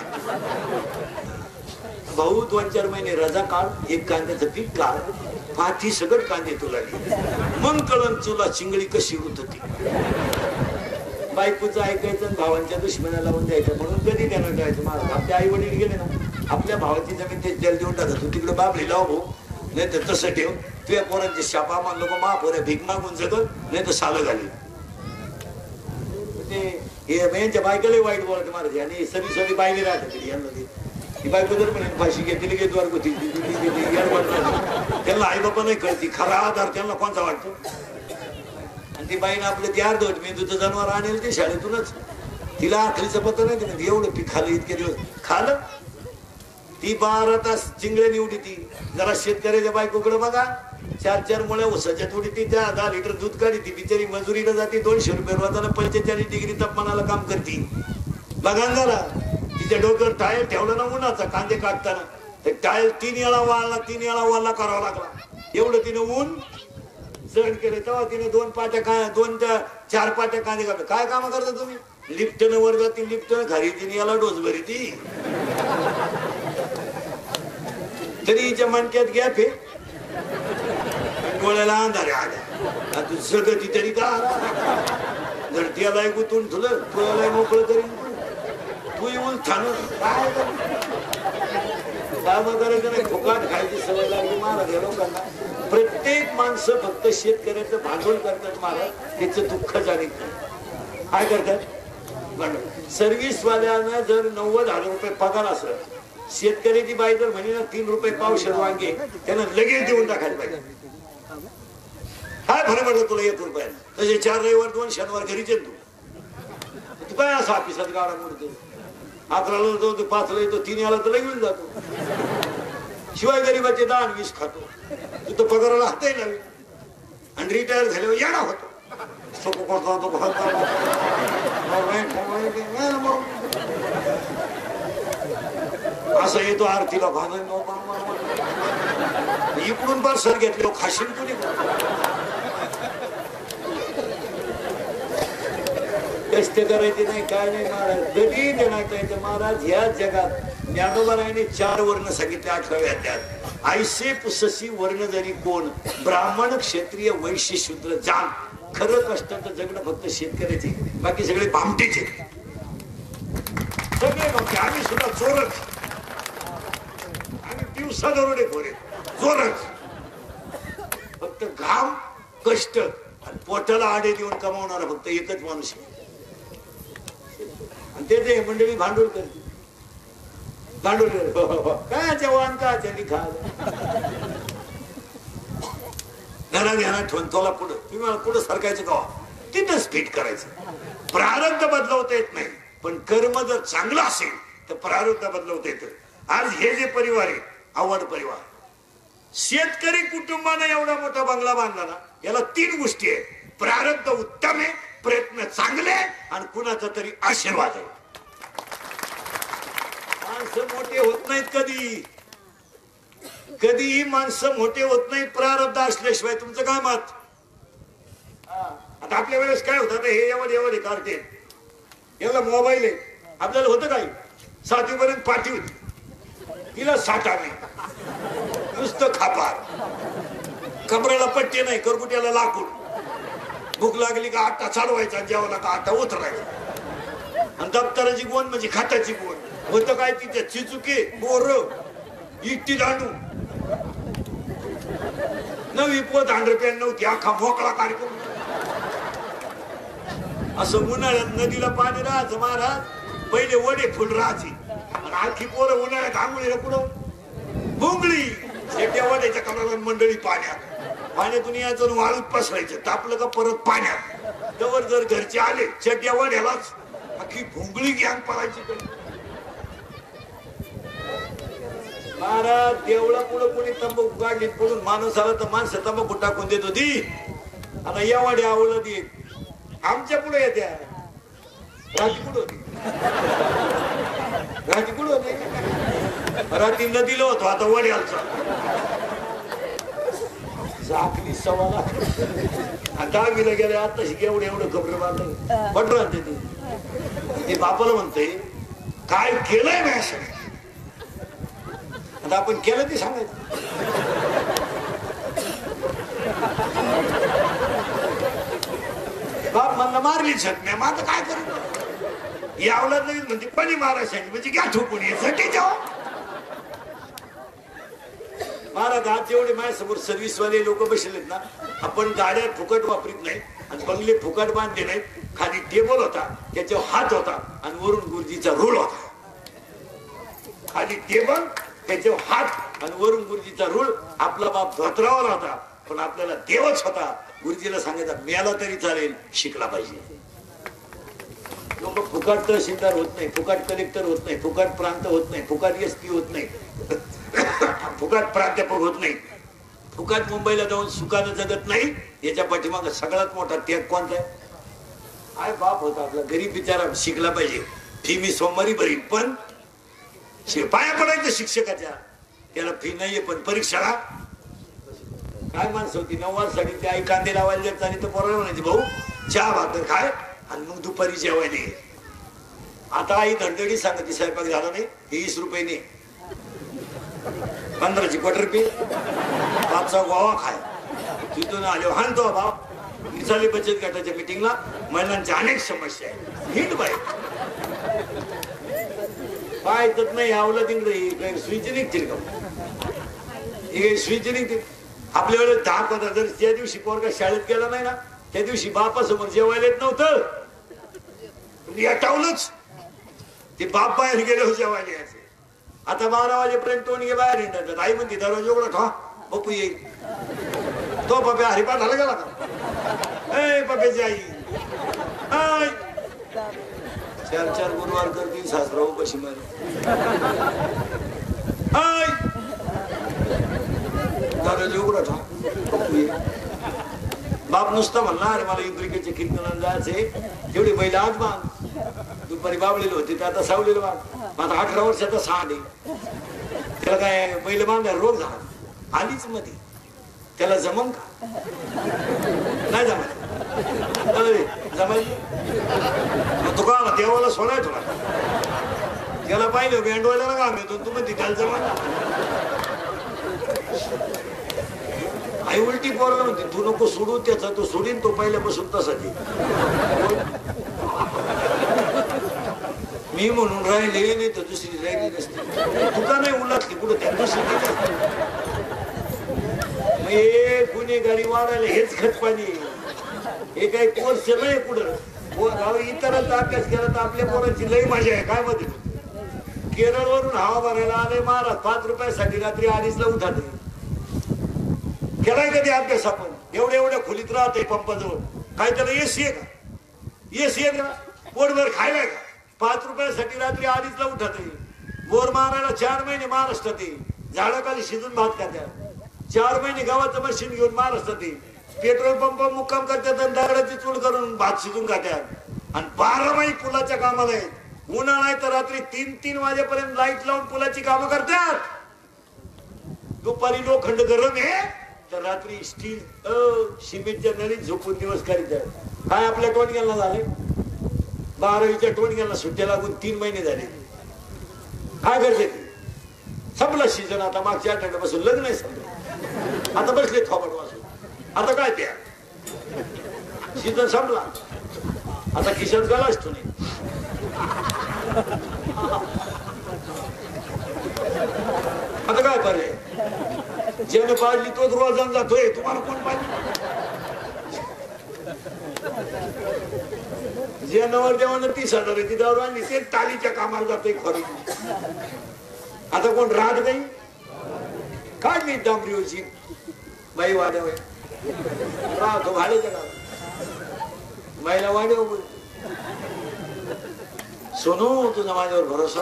भाऊ दोन चार महिने रजा काढ एक कांद्याचं पीक काढ पाठी सगळं कांदे तुला मग कळण तुला चिंगळी कशी होत होती. बायकोचं ऐकायचं भावांच्या दुश्मनाला लावून द्यायचं म्हणून कधी त्यांना द्यायचं. मला आपले आई वडील गेले ना आपल्या भावाची जमीन ते जल देऊन टाकत तू तिकडे बाबली लाव भाऊ नाही तर तसं ठेव तुझ्या पोरांचे शापा मान नको महापोऱ्या भीक मागून जगत नाही तर सालं घाली. ते यांच्या बायकाला वाईट बोलत महाराज आणि सगळी सगळी बायली राहते यांना ती बायको जर पण फाशी घेतली घेत वर होती त्यांना आई बाबा नाही कळती खरा आधार त्यांना कोणता वाटतो. आणि ती बाईनं आपलं ते अर्धवट मेंदूचं जनावर आणेल ते शाळेतूनच तिला आखरीचं पत्र नाही दिलं एवढं पीक खाल्लं इतके दिवस खाल्लं. ती बारा तास चिंगळे निवडी ती जरा शेतकऱ्याच्या बायकोकडे बघा चार चार मुळे उसाच्या थोडी ती त्या दहा लिटर दूध काढी ती बिचारी मजुरीला जाते दोनशे रुपये रोजाला पंचेचाळीस डिग्री तापमानाला काम करते. बघा जरा तिच्या डोक्यावर टायर ठेवलं ना उन्हाचा कांदे काढताना तर टायर तीन वेळा वाळला तीन वेळा वाळला करावा लागला. एवढं तिने ऊन सहन केलं तेव्हा तिने दोन पाट्या काय दोन चार पाट्या कांदे काढले. काय काम करता तुम्ही लिफ्टनं वर जाती लिफ्टनं खाली तिने याला डोस भरी ती तरी हिच्या मनक्यात गॅप आहे डोळ्याला अंधारे आल्या तू सगळं तरी का जर त्याला गुतून तुला तुला मोकळं तरी तू येऊन ठाण काय काम करायचं नाही फुकाट खायची सवय लागली महाराज या लोकांना. प्रत्येक माणसं फक्त शेतकऱ्याचं भांडवल करतात महाराज त्याचं दुःख जाणीत काय करतात सर्व्हिस वाल्यानं जर नव्वद हजार रुपये पगार असं शेतकऱ्याची बाई जर म्हणे ना तीन रुपये पावशेर वांगे त्यानं लगेच देऊन टाकायला पाहिजे. काय फरक पडतो तुला एक रुपया तसे चार रविवार दोन शनिवार घरीच येतो तू काय असं ऑफिसात गाडा म्हणतो अकराला जातो तो पाचला येतो तीन याला तर लगेच जातो. शिवाय गरीबाचे दहा वीस खातो तू तर पगाराला हातही नव्हे आणि रिटायर झाल्यावर येणा होतो. असं येतो आरतीला भांडण इकडून पण सर घेतले खाशील कोणी कष्ट करायचे नाही काय नाही महाराज कधी देण्यात यायचं महाराज ह्या जगात ज्ञानोबारायाने चार वर्ण सांगितले अठराव्या अध्यायात ऐसे पुससी वर्ण जरी कोण ब्राह्मण क्षत्रिय वैश्य शूद्र जाण खरं कष्टाचं जगणं फक्त शेतकऱ्याचे बाकी सगळे भामटीचे सगळे भामटे. आम्ही सुद्धा चोरच आम्ही दिवसा दरोडे खोरे चोरच फक्त घाम कष्ट आणि पोटाला आडे देऊन कमावणारा फक्त एकच माणूस आहे आणि ते ते मंडळी भांडवल करते भांडवल काय जवान का निघा घरा ध्यानात ठेवून तोला पुढं तुम्ही मला पुढं सरकायचं का तिथंच फिट करायचं. प्रारब्ध बदलवता येत नाही पण कर्म जर चांगलं असेल तर प्रारब्ध बदलवता येतं. आज हे जे परिवार आहे आवड परिवार शेतकरी कुटुंबाने एवढा मोठा बंगला बांधला ना याला तीन गोष्टी आहे. प्रारब्ध उत्तम आहे प्रयत्न चांगले आणि कुणाचा तरी आशीर्वाद आहे. माणसं मोठे होत नाहीत कधी कधीही माणसं मोठे होत नाही प्रारब्ध असल्याशिवाय. तुमचं काय मत? आता आपल्या वेळेस काय होतं हे एवढे एवढे काढते याला मोबाईल आहे आपल्याला होतं काय सातवीपर्यंत पाठी होती तिला साठा नाही नुसतं खापार कमरेला पट्टे नाही करकुट्याला लाकूड भूक लागली का आटा चालवायचा जेवला का आटा उतरायचा आणि दप्तराची गोण म्हणजे खाताची गोण होतं काय तिच्या चिचुके बोर इट्टी दांडू नवी पोत हंड्रेड पेन नव्हती अख्खा मोकळा कार्यक्रम. असं उन्हाळ्यात नदीला पाणी राहायचं महाराज पहिले वडे फुल राहायची आणि आखी पोरं उन्हाळ्यात आंघोळीला कुठं भोंगळी शेट्या वड्याच्या कमराला मंडळी पाण्यात पाण्यातून यायचं वाळूत पसरायचं तापलं का परत पाण्यात तवर जर घरचे आले शेट्या वड्यालाच अख्खी भोंगळी गॅंग पडायची. महाराज देवळा पुढं कोणी तंबाखू गाडलीत पडून माणूस आला तर माणसं तंबाखू टाकून देत होती. आता या वाडी आवडलं ती आमच्या पुढे येत्या राजी कुठं होती राजी कुठं होते रात्री नदीला होतो आता वड्यालचा झाकली सवाला दहावीला गेले आता एवढं एवढं खबर बांधलं पट राहते ते बापाला म्हणतोय काय केलंय मॅश आता आपण केलं ते सांगायचं. बाप म्हणलं मारली छटण्या मग आता काय करू यावला नाही म्हणजे पणी मारायचं म्हणजे घ्या ठोकून यासाठी जाऊ. महाराज आज जेवढे माझ्यासमोर सर्व्हिसवाले लोक बसलेत ना आपण गाड्या फुकट वापरीत नाही आणि बंगले फुकट बांधले नाहीत. खाली टेबल होता त्याच्यावर हात होता आणि वरून गुरुजीचा रोल होता. खाली टेबल त्याच्यावर हात आणि वरून गुरुजीचा रूळ. आपला बाप धोत्रावाला होता पण आपल्याला देवच होता. गुरुजीला सांगायचा मेला तरी चालेल शिकला पाहिजे. लोक फुकट तहसीलदार होत नाही फुकट कलेक्टर होत नाही फुकट प्रांत होत नाही फुकट एस पी होत नाही फुकट प्राध्यापक होत नाही फुकट मुंबईला जाऊन सुखानं जगत नाही. याच्या पाठीमाग सगळ्यात मोठा त्याग कोणता आहे? काय बाप होता आपला गरीब बिचारा शिकला पाहिजे. फी मी सोमवारी भरीन पण पाया पडायचं शिक्षकाच्या त्याला फी नाहीये पण परीक्षाला काय माणसं होती नव्वद साठी ते आई कांदे लावायला जात आणि तर पोराला म्हणायची भाऊ चहा भाकर खाय आणि मग दुपारी जेवायला. आता आई धडधडी सांगते स्वयंपाक झाला नाही वीस रुपये ने पंधराची क्वार्टर पी पाचचा गोवा खाय. तिथून आले हाणतो बाप निसाली बचत गटाच्या मिटिंगला महिलांच्या अनेक समस्या आहेत हिट बाय काय तर नाही आवलं तिकडे स्विच निघतील का स्विच निघतील. आपल्या वेळेस दहा पंधरा जर त्या दिवशी पोरगा शाळेत गेला नाही ना त्या दिवशी बापासमोर जेवायला येत नव्हतं याटावलंच ते बाप बाहेर गेले हो जेवायला यायचे. आता बारा वाजेपर्यंत टोणगे बाहेर येतात. आई म्हणते दरवाजा उघडा ठा पप्पू येईल. तो पप्या हरिपाठ झाला गेला का ए पप्याची आई आय चार चार गुरुवार करतील सासराव कशी मारे आय दरवाजा उघडा ठा पप्पू येईल. बाप नुसतं म्हणला अरे मला इंद्रिकेचे कीर्तनाला जायचे तेवढी बैल आज बांध. दुपारी बाबलेलं होते ते आता सावलेलं बांध. आता अठरा वर्षाचा सहा दे त्याला काय बैल बांधायला रोग झाला आलीच मध्ये त्याला जमन का नाही जमाय जमाय तू का देवाला सोडाय तुला त्याला पाहिलं भेंडवायला काम येतो तू म्हणते त्याला जमा. आई उलटी बोलला म्हणते तू नको सोडू त्याचा तो सोडीन तो पहिल्यापासून तसाच मी म्हणून राहिले नाही तर दुसरी राहिली नसते. तुका नाही उलटली कुठं त्या दुसरी गुन्हेगारी वाढायला हेच खत पाणी. हे काही कोर्स नाही कुठं इतरांचा अभ्यास केला तर आपल्या पोरांची लई मजा आहे. काय मध्ये केरळ वरून हवा भरायला आले महाराज पाच रुपयासाठी रात्री अडीचला उठाते. केलाय कधी अभ्यास आपण एवढ्या एवढ्या खोलीत राहते पंपाजवळ काय त्याला एसी आहे का एसी आहे का पोटभर खायलाय का. पाच रुपयासाठी रात्री अडीचला उठाते. बोर मारायला चार महिने महाराष्ट्रात झाडाखाली शिजून भात खात्यात. चार महिने गावाचं मशीन घेऊन महाराष्ट्रात पेट्रोल पंप मुक्काम करतात आणि दगडाची चूड करून भात शिजून खात्यात. आणि बारा महिने पुलाच्या कामाला आहेत. उन्हाळा आहे तर रात्री तीन तीन वाजेपर्यंत लाईट लावून पुलाची कामं करतात. दुपारी लोखंड गरम आहे तर रात्री स्टील सिमेंटच्या नळीत झोपून दिवस करीत आहेत. काय आपल्या टोणग्याला झाले बारावीच्या टोणग्याला सुट्ट्या लागून तीन महिने झाले. काय करते संपला सीजन. आता मागच्या आठवड्यापासून लग्न आहे संपलं. आता बसले थोबड वाजून. आता काय प्या सीजन संपला. आता खिशात गेला असतो नाही. आता काय पर्याय ज्याने पाडली तोच रोजान जातोय. तुम्हाला कोण पाहिजे जे नवर देवानं तीस हजार आहे ती दारू आणली ते टालीच्या कामाला जातोय खरी. आता कोण राहत नाही. काढली डांबरीवरची बाई वाड्या राहतो भाड्याच्या गावात बाईला वाड्या बोल सोनू तुझा माझ्यावर भरोसा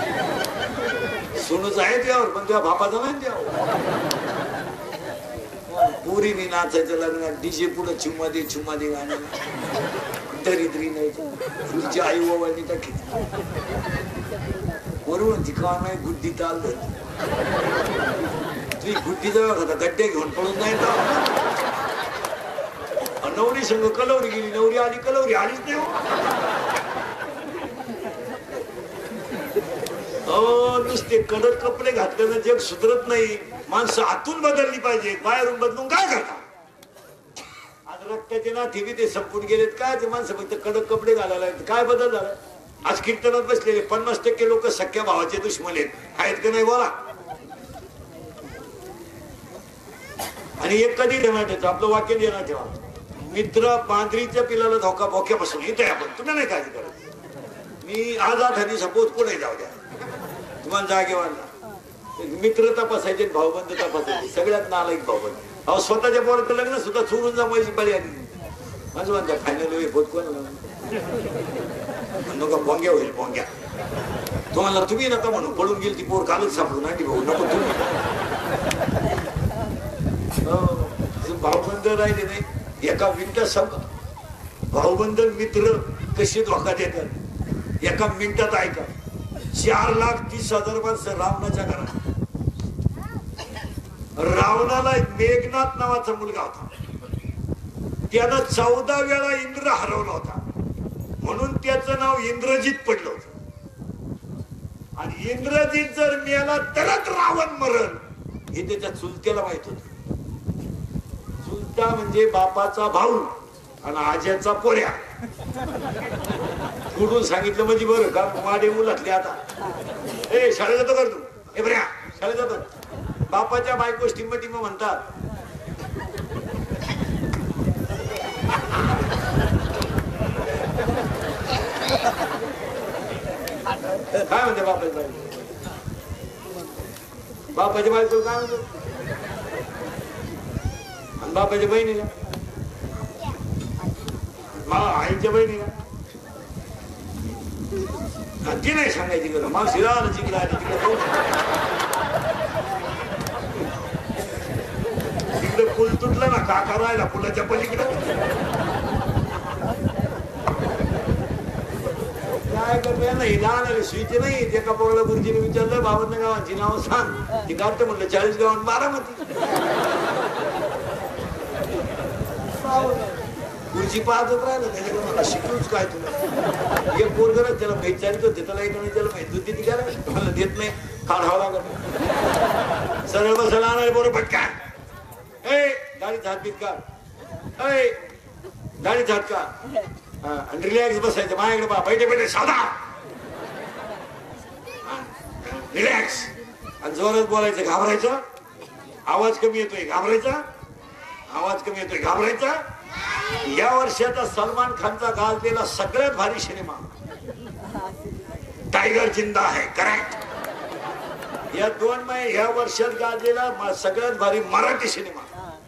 सोनूच आहे त्यावर पण तुझ्या बापाचा नाही त्यावर. पुरीने नाचायचं लग्नात डीजे पुढे चिम्मा दे चिम्मा दे गाण्याला दरिद्री नाही पुढची आई बाबांनी टाकी वरून ती काम आहे गुड्डी ताल तुझी गुड्डी जवळ होता गड्डे घेऊन पडून नाही नवरी संघ कलवरी गेली नवरी आली कलवरी आलीच नाही. नुसते कडक कपडे घातल्यानं जग सुधरत नाही. माणसं आतून बदलली पाहिजे बाहेरून बदलून काय करता. आज रक्ताचे नाते बी ते संपून गेलेत. काय ते माणसं फक्त कडक कपडे घालायला काय बदल झाला. आज कीर्तनात बसलेले पन्नास टक्के लोक सख्या भावाचे दुश्मन आहेत का नाही बोला. आणि एक कधी देणार ठेवतो आपलं वाक्य देणार ठेवा मित्र पांढरीच्या पिलाला धोका भोक्यापासून येतोय आपण तुम्ही नाही काळजी करत. मी आज आठ सपोज पुढे जाऊ द्या तुम्हाला जागेवाला मित्र तपासायचे भाऊबंद तपासायचे सगळ्यात नालायक भाऊबंद. अहो स्वतःच्या पोराचं लग्न सुद्धा चोरून जमायची बळी आली माझं म्हणता फायनल पोत कोण नका बोंग्या होईल बोंग्या. तुम्हाला तुम्ही नका म्हणून पळून गेली ती पोर कालच सापडून आणली भाऊ नको तुम्ही. भाऊबंद राहिले नाही एका मिनिटात सांगा भाऊबंद मित्र कशी धोका देतात एका मिनिटात ऐका. चार लाख तीस हजार माणसं रावणाच्या घरात. रावणाला मेघनाथ नावाचा मुलगा होता. त्यानं चौदा वेळा इंद्र हरवला होता म्हणून त्याचं नाव इंद्रजित पडलं होतं. आणि इंद्रजित जर मेला तरच रावण मरण हे त्याच्या चुलत्याला माहित होत. चुलता म्हणजे बापाचा भाऊ आणि आज्याचा पोऱ्या. कुठून सांगितलं म्हणजे बरं का माडे मुलातले आता ए शाळेत जातो कर तू ए बऱ्या शाळेत जातो. बापाच्या बायको टिंब टिंब म्हणतात. काय म्हणते बापाची बायको? बापाची बायको काय म्हणते? आणि बापाच्या बहिणीला, आईच्या बहिणीला ती नाही सांगायची गरज. मावशी राहिलं जिकडे आली तिकडे तिकडे पूल तुटला ना, काका राहिला पुलाच्या पलीकडे. काय करते नाही लहान सुईचे नाही. एका पोराला गुरुजीने विचारलं बावन्न गावांची नाव सांग. ती काढते म्हणलं चाळीस गावात बारामती. गुरुजी पाहतच राहिलं त्याच्याकडे. मला शिकूच काय तुला एक पोरगरच त्याला माहित चालत होते. त्याला एक नाही त्याला माहित होती ती काय मला देत नाही काढावं लागत. सरळ बसायला आणणार बरोबर पटका ए गाडीत हात बीत काढ. ए गाडीत हात का आणि रिलॅक्स बसायचं. माझ्याकडे बा बैठे बैठे साधा रिलॅक्स आणि जोरात बोलायचं. घाबरायचं आवाज कमी येतोय घाबरायचा. आवाज कमी येतोय घाबरायचा. या वर्षाचा सलमान खानचा गाजलेला सगळ्यात भारी सिनेमा टायगर जिंदा है. करेक्ट. या दोन महिने या वर्षात गाजलेला सगळ्यात भारी मराठी सिनेमा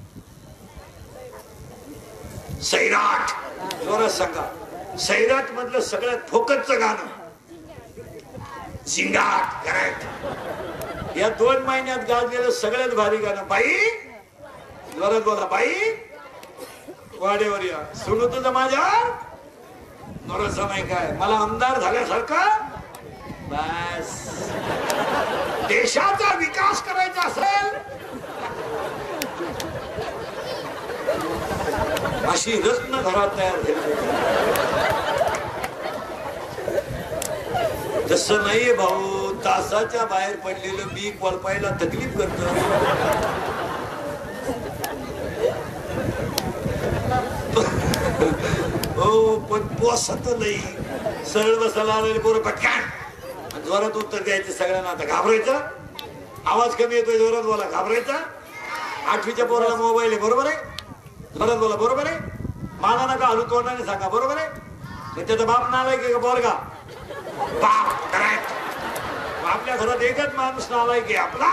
सैराट. जोरात सांगा. सैराट मधलं सगळ्यात फोकसचं गाणं झिंगाट. करेक्ट. या दोन महिन्यात गाजलेलं सगळ्यात भारी गाणं बाई. जोरात बोला बाई. वाडेवर या सुनू तुझं माझ्या नोरसा नाही काय मला आमदार झाल्यासारखं. बस देशाचा विकास करायचा असेल अशी रत्न घरात तयार झाली. तसं नाहीये भाऊ. तासाच्या बाहेर पडलेलं मी वळपायला तकलीफ करतो. हो पण पोसत नाही. सरळ बसायला आलेले पोरं पटकन जोरात उत्तर द्यायचं सगळ्यांना. आता घाबरायचं. आवाज कमी येतोय जोरात बोला. घाबरायचा. आठवीच्या पोराला मोबाईल आहे बरोबर आहे. जोरात बोला बरोबर आहे. माना नका हलू तोंडाने सांगा बरोबर आहे. त्याचा बाप नालाय की बोलगा बाप. करेक्ट. आपल्या घरात एकच माणूस नालाय की आपला.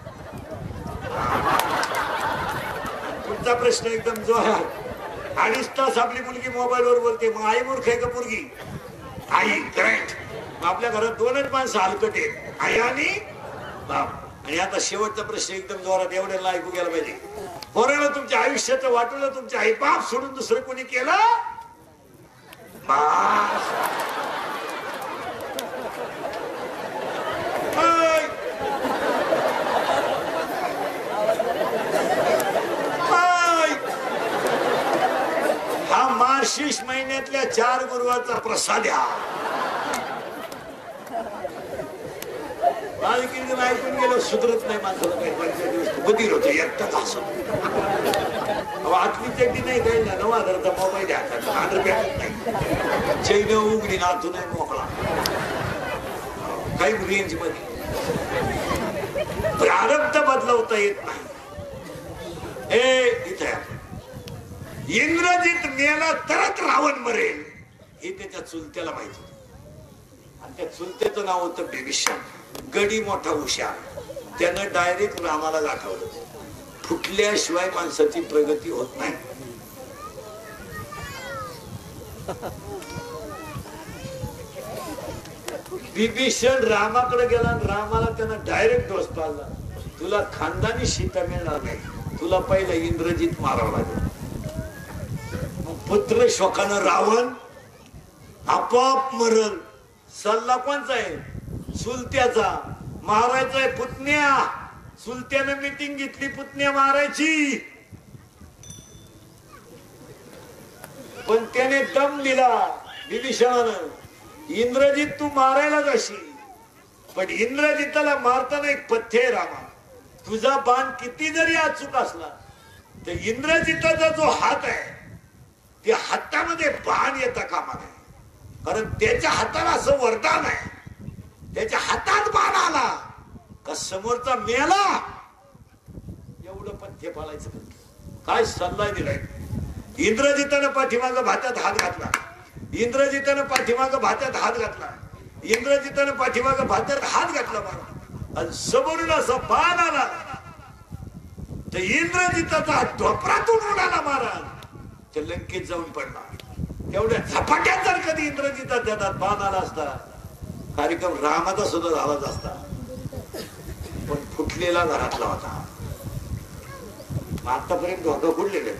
तुमचा प्रश्न एकदम जो आहे अडीच तास आपली मुलगी मोबाईल वर बोलते. मग आई मूर्ख आहे का पोरगी? आई. करेक्ट. आपल्या घरात दोनच माणसं हलकट आहेत आई आणि बाप. आणि आता शेवटचा प्रश्न एकदम जोरात एवढ्याला ऐकू गेला पाहिजे. पोराला तुमच्या आयुष्याचं वाटलं तुमचे आई बाप सोडून दुसरं कोणी केलं हा मार्गशीर्ष महिन्यातल्या चार गुरुवारचा प्रसाद आहे. माझं कीर्तन ऐकून गेलं सुधरत नाही माणसाला. काही पंचायत दिवस बधीर होतो एकटाच असत. आतली चड्डी नाही काही ना. नऊ हजाराचा मोबाईल द्या आंध्र भेटत नाही. चैन उघडी नातू नाही मोकळा काही रेंज मध्ये. प्रारब्ध बदलवता येत नाही. ए इथे इंग्रजीत मेला तरच रावण मरेल हे त्याच्या चुलत्याला माहिती होतं. आणि त्या चुलत्याचं नाव होतं बिभीषण. गडी मोठा हुशार. त्यानं डायरेक्ट रामाला गाठवलं. फुटल्याशिवाय माणसाची प्रगती होत नाही. बिभीषण रामाकडे गेला. रामाला त्यानं डायरेक्ट डोस पाडला. तुला खानदानी सीता मिळणार नाही. तुला पहिला इंद्रजित मारावं लागेल. पुत्र शोकानं रावण आपोआप मरण. सल्ला कोणचा आहे? चुलत्याचा. मारायचा आहे पुतण्या. चुलत्यानं मीटिंग घेतली पुतण्या मारायची. पण त्याने दम दिला विभीषणानं. इंद्रजित तू मारायला जाशील पण इंद्रजिताला मारताना एक पथ्य आहे रामा. तुझा बाण किती जरी अचूक असला तर इंद्रजिताचा जो हात आहे त्या हातामध्ये बाण येता कामा नये. कारण त्याच्या हाताला असं वरदान आहे. त्याच्या हातात बाण आला का समोरचा मेला. एवढं पथ्य पाळायचं. काय सल्ला दिलाय. इंद्रजितानं पाठीमागं भात्यात हात घातला. इंद्रजितानं पाठीमागं भात्यात हात घातला. इंद्रजिताने पाठीमागं भात्यात हात घातला मला आणि समोरून असा बाण आला तर इंद्रजिताचा हात ढोपरातून उडाला महाराज त्या लंकेत जाऊन पडला. एवढ्या झपाट्यात जर कधी इंद्रजितात त्यात बाण आला असता कार्यक्रम रामाचा सुद्धा झालाच असता. पण फुटलेला घरातला होता. आतापर्यंत धोका कुठलेले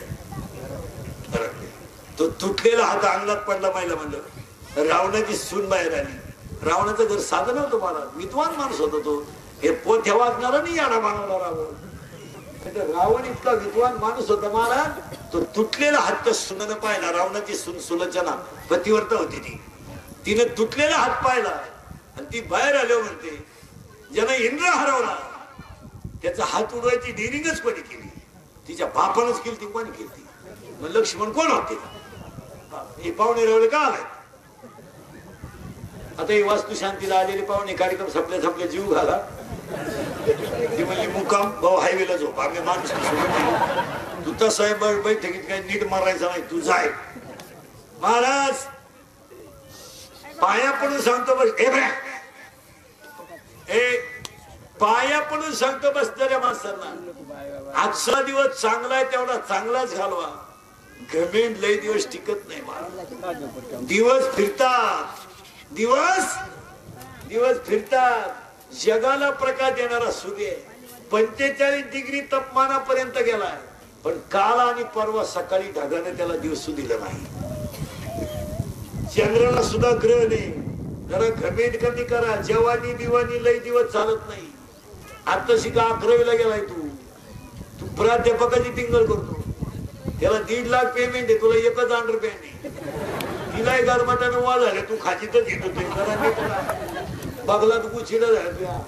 तो तुटलेला हात अंगणात पडला. पाहिलं म्हणलं रावणाची सून बाहेर आली. रावणाचं घर साधं नव्हतं मला, विद्वान माणूस होता तो. हे पोथ्या वाजणारा नाही याडा बनवला रावण. रावण इतका विद्वान माणूस होता मला. तो तुटलेला हात तर सुनेनं पाहिला. रावणाची सून सुलोचना पतिव्रता होती ती. तिने तुटलेला हात पाहिला आणि ती बाहेर आल्यावर म्हणते ज्यानं इंद्र हरवला त्याचा हात उडवायची डिरिंगच कोणी केली? तिच्या बापानच केली. ती कोणी केली? मग लक्ष्मण कोण होते? हे पाहुणे रवळे का आलाय? आता ही वास्तू शांतीला आलेले पाहुणे कार्यक्रम संपल्या संपल्या जीव घाला. ती म्हणली मुक्काम भाऊ हायवेला झोप. आम्ही माणूस तू तसं आहे बैठकीत काही नीट मारायचं नाही. तू जाय. महाराज पाया पडून सांगतो बस. ए पाया पडून सांगतो बस त्या माणसांना आजचा दिवस चांगला आहे तेवढा चांगलाच घालवा. घमेंड लय दिवस टिकत नाही महाराज. दिवस फिरतात. दिवस दिवस फिरतात. जगाला प्रकाश देणारा सूर्य पंचेचाळीस डिग्री तापमानापर्यंत गेलाय पण काल आणि परवा सकाळी ढगाने त्याला दिवसू दिलं नाही. चंद्राला सुद्धा ग्रह नाही. जरा घमेंड कमी करा. जवानी दिवाणी लय दिवस चालत नाही. आता शिका अकरावीला गेलाय तू तू प्राध्यापकाची टिंगल करतो. त्याला दीड लाख पेमेंट आहे. तुला एकच अंडरपॅन्ट आहे. तिला गारमाटाने वा झाले तू खाजीतच घेत होते. बघला तू कुचिडा झाला तुया.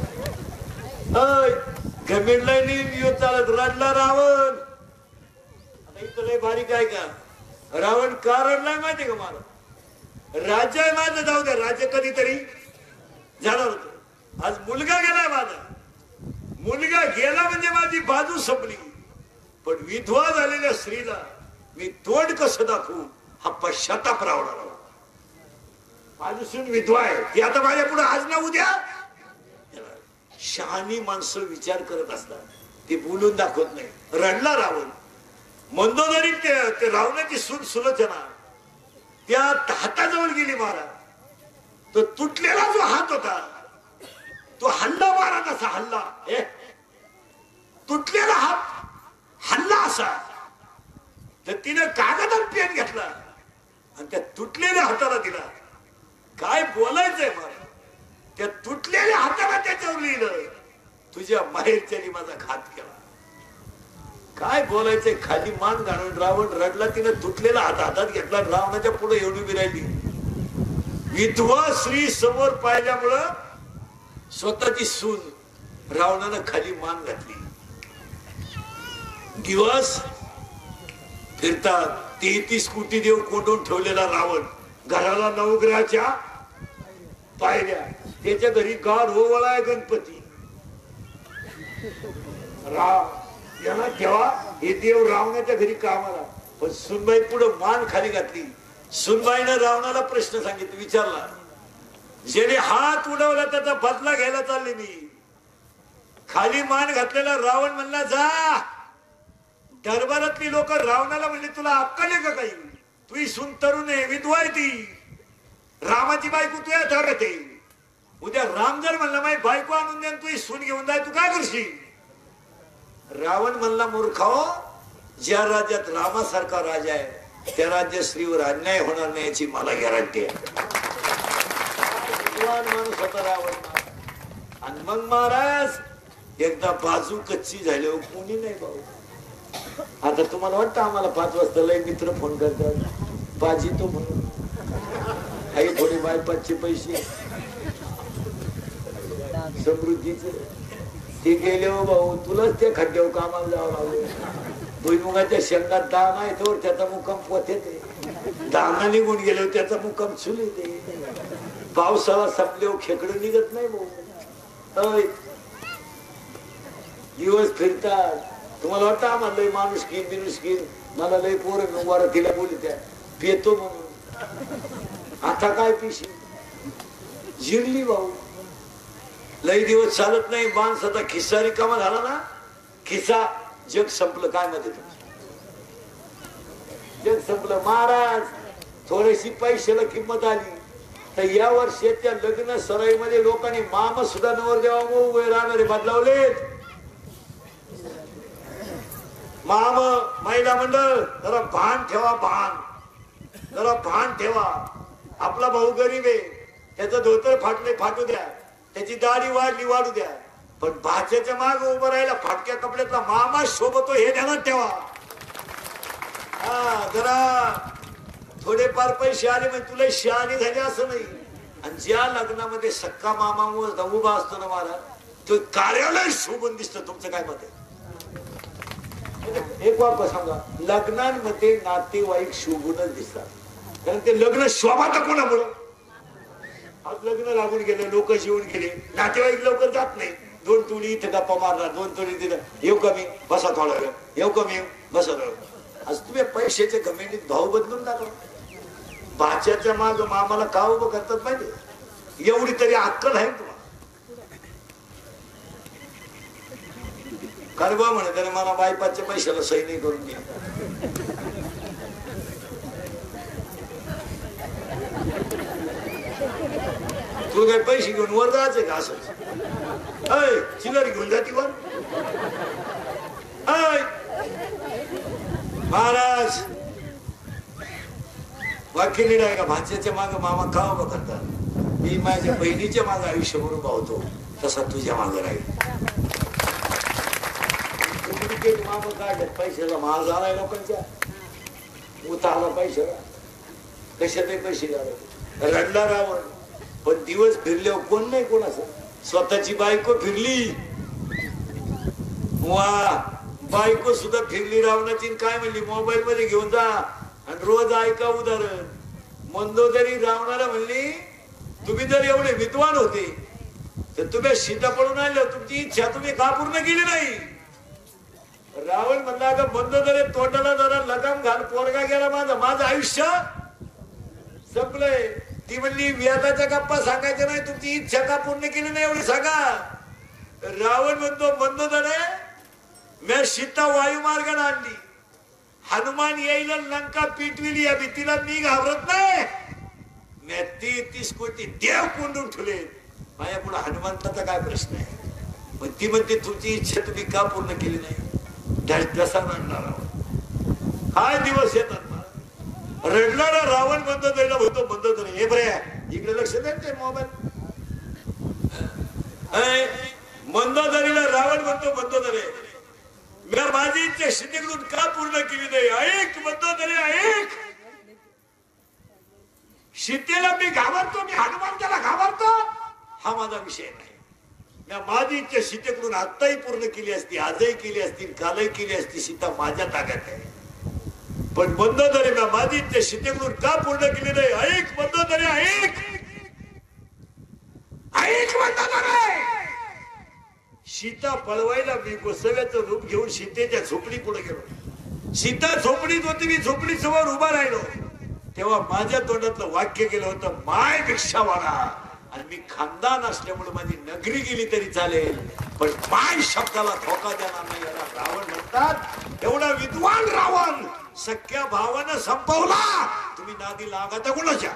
घमेंडला नाही चालत. रडला रावण. आता इथं लय बारीक आहे का? रावण का रडलाय माहितीये का मला? राज्य आहे माझं. जाऊ द्या राज्य कधीतरी जाणार होत. आज मुलगा गेलाय माझा. मुलगा गेला म्हणजे माझी बाजू संपली. पण विधवा झालेल्या स्त्रीला मी तोंड कसं दाखवू हा पश्चाताप रावणार. माझी सून विधवा आहे ती आता माझ्या पुढे आज ना उद्या. शहाणी माणसं विचार करत असतात. ते बोलून दाखवत नाही. रडला रावण. मंदोदरी ते रावणाची सून सुलोचना त्या हाताजवळ गेली महाराज. तो तुटलेला जो हात होता तो हल्ला मारा तसा हल्ला. तुटलेला हात हल्ला असा तर तिने कागदात पेन घेतला आणि त्या तुटलेल्या हाताला दिला. काय बोलायचंय मला? त्या तुटलेल्या हाताला त्याच्यावर लिहिलं तुझ्या माहेरच्यानी माझा घात केला. काय बोलायचंय? खाली मान घालून रावण रडला. तिने तुटलेला हात हातात घेतला. रावणाच्या पुढे एवढी उभी राहिली. विधवा स्त्री समोर पाहिल्यामुळं स्वतःची सून रावणानं खाली मान घातली. दिवस फिरतात. तेहतीस कोटी देव कोंडून ठेवलेला रावण घराला नवग्रहाच्या पायऱ्या. त्याच्या घरी गाढ होवळाय गणपती. राव याला ठेवा. हे देव रावणाच्या घरी कामाला. पण सुनबाई पुढे मान खाली घातली. सुनबाईनं रावणाला प्रश्न सांगितला विचारला. ज्याने हात उडवला त्याचा बदला घ्यायला चालले मी. खाली मान घातलेला रावण म्हणला जा. दरबारातली लोक रावणाला म्हणले तुला अक्कल आहे का काही? तुही सून तरुण आहे विधवा आहे ती. रामाची बायको तुझ्या धरत आहे. उद्या राम जर म्हणला माझी बायको आणून दे तुही सून घेऊन जाय तू काय करशील? रावण म्हणला मूर्खाओ ज्या राज्यात रामासारखा राजा आहे त्या राज्यात स्त्रीवर अन्याय होणार नाही याची मला गॅरंटी आहे. माणूस होता रावण. आणि मग महाराज एकदा बाजू कच्ची झाल्यावर कोणी नाही भाऊ. आता तुम्हाला वाटतं आम्हाला पाच वाजता लय मित्र फोन करतात बाजी तो म्हणून आई थोडी बायपाचचे पैसे समृद्धीचे ते गेले हो भाऊ. तुलाच त्या खड्ड्यावर कामाला जावं लागलं. भुईमुगाच्या शेंगात दाना येतो त्याचा मुक्काम पोते ते. दाना निघून गेले त्याचा मुक्काम चुली ते. पावसाळा संपल्यावर खेकडं निघत नाही भाऊ. दिवस फिरतात. तुम्हाला वाटतं आम्हाला लय माणूस किन बिनुस किन मला लय पोरं वारा तिला बोली त्या पेतो म्हणून. आता काय पिशी जिरली भाऊ. लई दिवस चालत नाही. माणसाचा खिस्सा रिकामा झाला ना, खिस्सा जग संपलं. काय मध्ये जग संपलं. महाराज थोडीशी पैशाला किंमत आली तर या वर्षाच्या लग्न सराईमध्ये लोकांनी मामा सुद्धा नवरदेवा उभे राहणारे बदलावलेत. माम महिला मंडळ जरा भान ठेवा. भान जरा भान ठेवा. आपला भाऊ गरीब आहे, त्याचं धोतर फाटले फाटू द्या, त्याची दाढी वाढली वाढू द्या, पण भाच्याच्या माग उभं राहिला फाटक्या कपड्यातला मामा शोभतो हे ध्यानात ठेवा. हा जरा थोडेफार पैसे आले म्हणजे तुला शहाणी झाली असं नाही. आणि ज्या लग्नामध्ये सक्का मामा उभा असतो ना महाराज, तो कार्यालय शोभून दिसतं. तुमचं काय मत आहे? एक वाक्य सांगा. लग्नांमध्ये नातेवाईक शोभूनच दिसतात, कारण ते लग्न शोभात कोणामुळं. आज लग्न लागून गेलं, लोक जेवून गेले, नातेवाईक लवकर जात नाही. दोन तुळी इथं गप्पा मारणार, दोन तुळी तिथं येऊ कमी बसा थोडा वेळ, येऊ कमी बसा थोडा. आज तुम्ही पैशाच्या कमेंटीत भाव बदलून टाका. भाच्याच्या माग मामाला का उभं करतात माहिती? एवढी तरी अक्कल आहे तुम्हाला. कारण बा म्हणे त्याने मला बायपाच्या पैशाला सही नाही करून घ्या. तू काय पैसे घेऊन वर जायचं का? असंच अय चिल्लर घेऊन जाती वर. अय महाराज वाक्य नीट आहे का? भाच्याच्या माग मामा का उभं करतात? मी माझ्या बहिणीच्या माग आयुष्यभर उभा होतो, तसा तुझ्या माग राहील. माग काढत पैशाला महाग झालाय लोकांच्या. उतारला पैशाला, कशातही पैसे घालत. रडला रावण, पण दिवस फिरल्यावर कोण नाही कोणाचं. स्वतःची बायको फिरली, वा बायको सुद्धा फिरली रावणाची. काय म्हणली? मोबाईल मध्ये घेऊन जा आणि रोज ऐका उदाहरण. मंदोदरी रावणाला म्हणली, तुम्ही जर एवढे विद्वान होते तर तुम्ही सीता पळून आले, तुमची इच्छा तुम्ही का पूर्ण केली नाही? रावण म्हणला, अगं मंदोदरी तोंडाला जरा लगाम घाल, पोरगा गेला माझा, माझं आयुष्य संपलंय. ती म्हणली, व्याजाच्या गप्पा सांगायच्या नाही, तुमची इच्छा का पूर्ण केली नाही एवढी सांगा. रावण म्हणतो, मंदोदरे मी सीता वायुमार्गाने आणली, हनुमान येईल लंका पिटविली, या भीतीला मी घाबरत नाही. मी तेहतीस कोटी देव कोंडून ठेवले, माझ्या पुढे हनुमंताचा काय प्रश्न आहे? पण ती म्हणते, तुमची इच्छा तुम्ही का पूर्ण केली नाही? कसा रडणारा काय दिवस येतात. रडणारा रावण मंदोदरीला म्हणतो, मंदोदरी हे बरे इकडे लक्ष द्या मोबाईल. मंदोदरीला रावण म्हणतो, मंदोदरी मी माझी इच्छा सीतेकडून का पूर्ण केली नाही? ऐक मंदोदरी ऐक, सीतेला मी घाबरतो, मी हनुमंताला घाबरतो, हा माझा विषय नाही. मी माझी इच्छा सीतेकडून आत्ताही पूर्ण केली असती, आजही केली असती, कालही केली असती. सीता माझ्या ताब्यात आहे. पण मंदोदरी मी माझी इच्छा सीतेकडून का पूर्ण केली नाही? ऐक मंदोदरी ऐक, ऐक मंदोदरी. सीता पळवायला मी गोसाव्याचं रूप घेऊन सीतेच्या झोपडी पुढे गेलो. सीता झोपडीत होती, मी झोपडी समोर उभा राहिलो. तेव्हा माझ्या तोंडातलं वाक्य केलं होतं, माय भिक्षावाला. आणि मी खानदान असल्यामुळे माझी नगरी गेली तरी चालेल, पण माय शब्दाला धोका देणार नाही. याला रावण म्हणतात. एवढा विद्वान रावण सख्या भावानं संपवला, तुम्ही नादी लागाता कोणाच्या?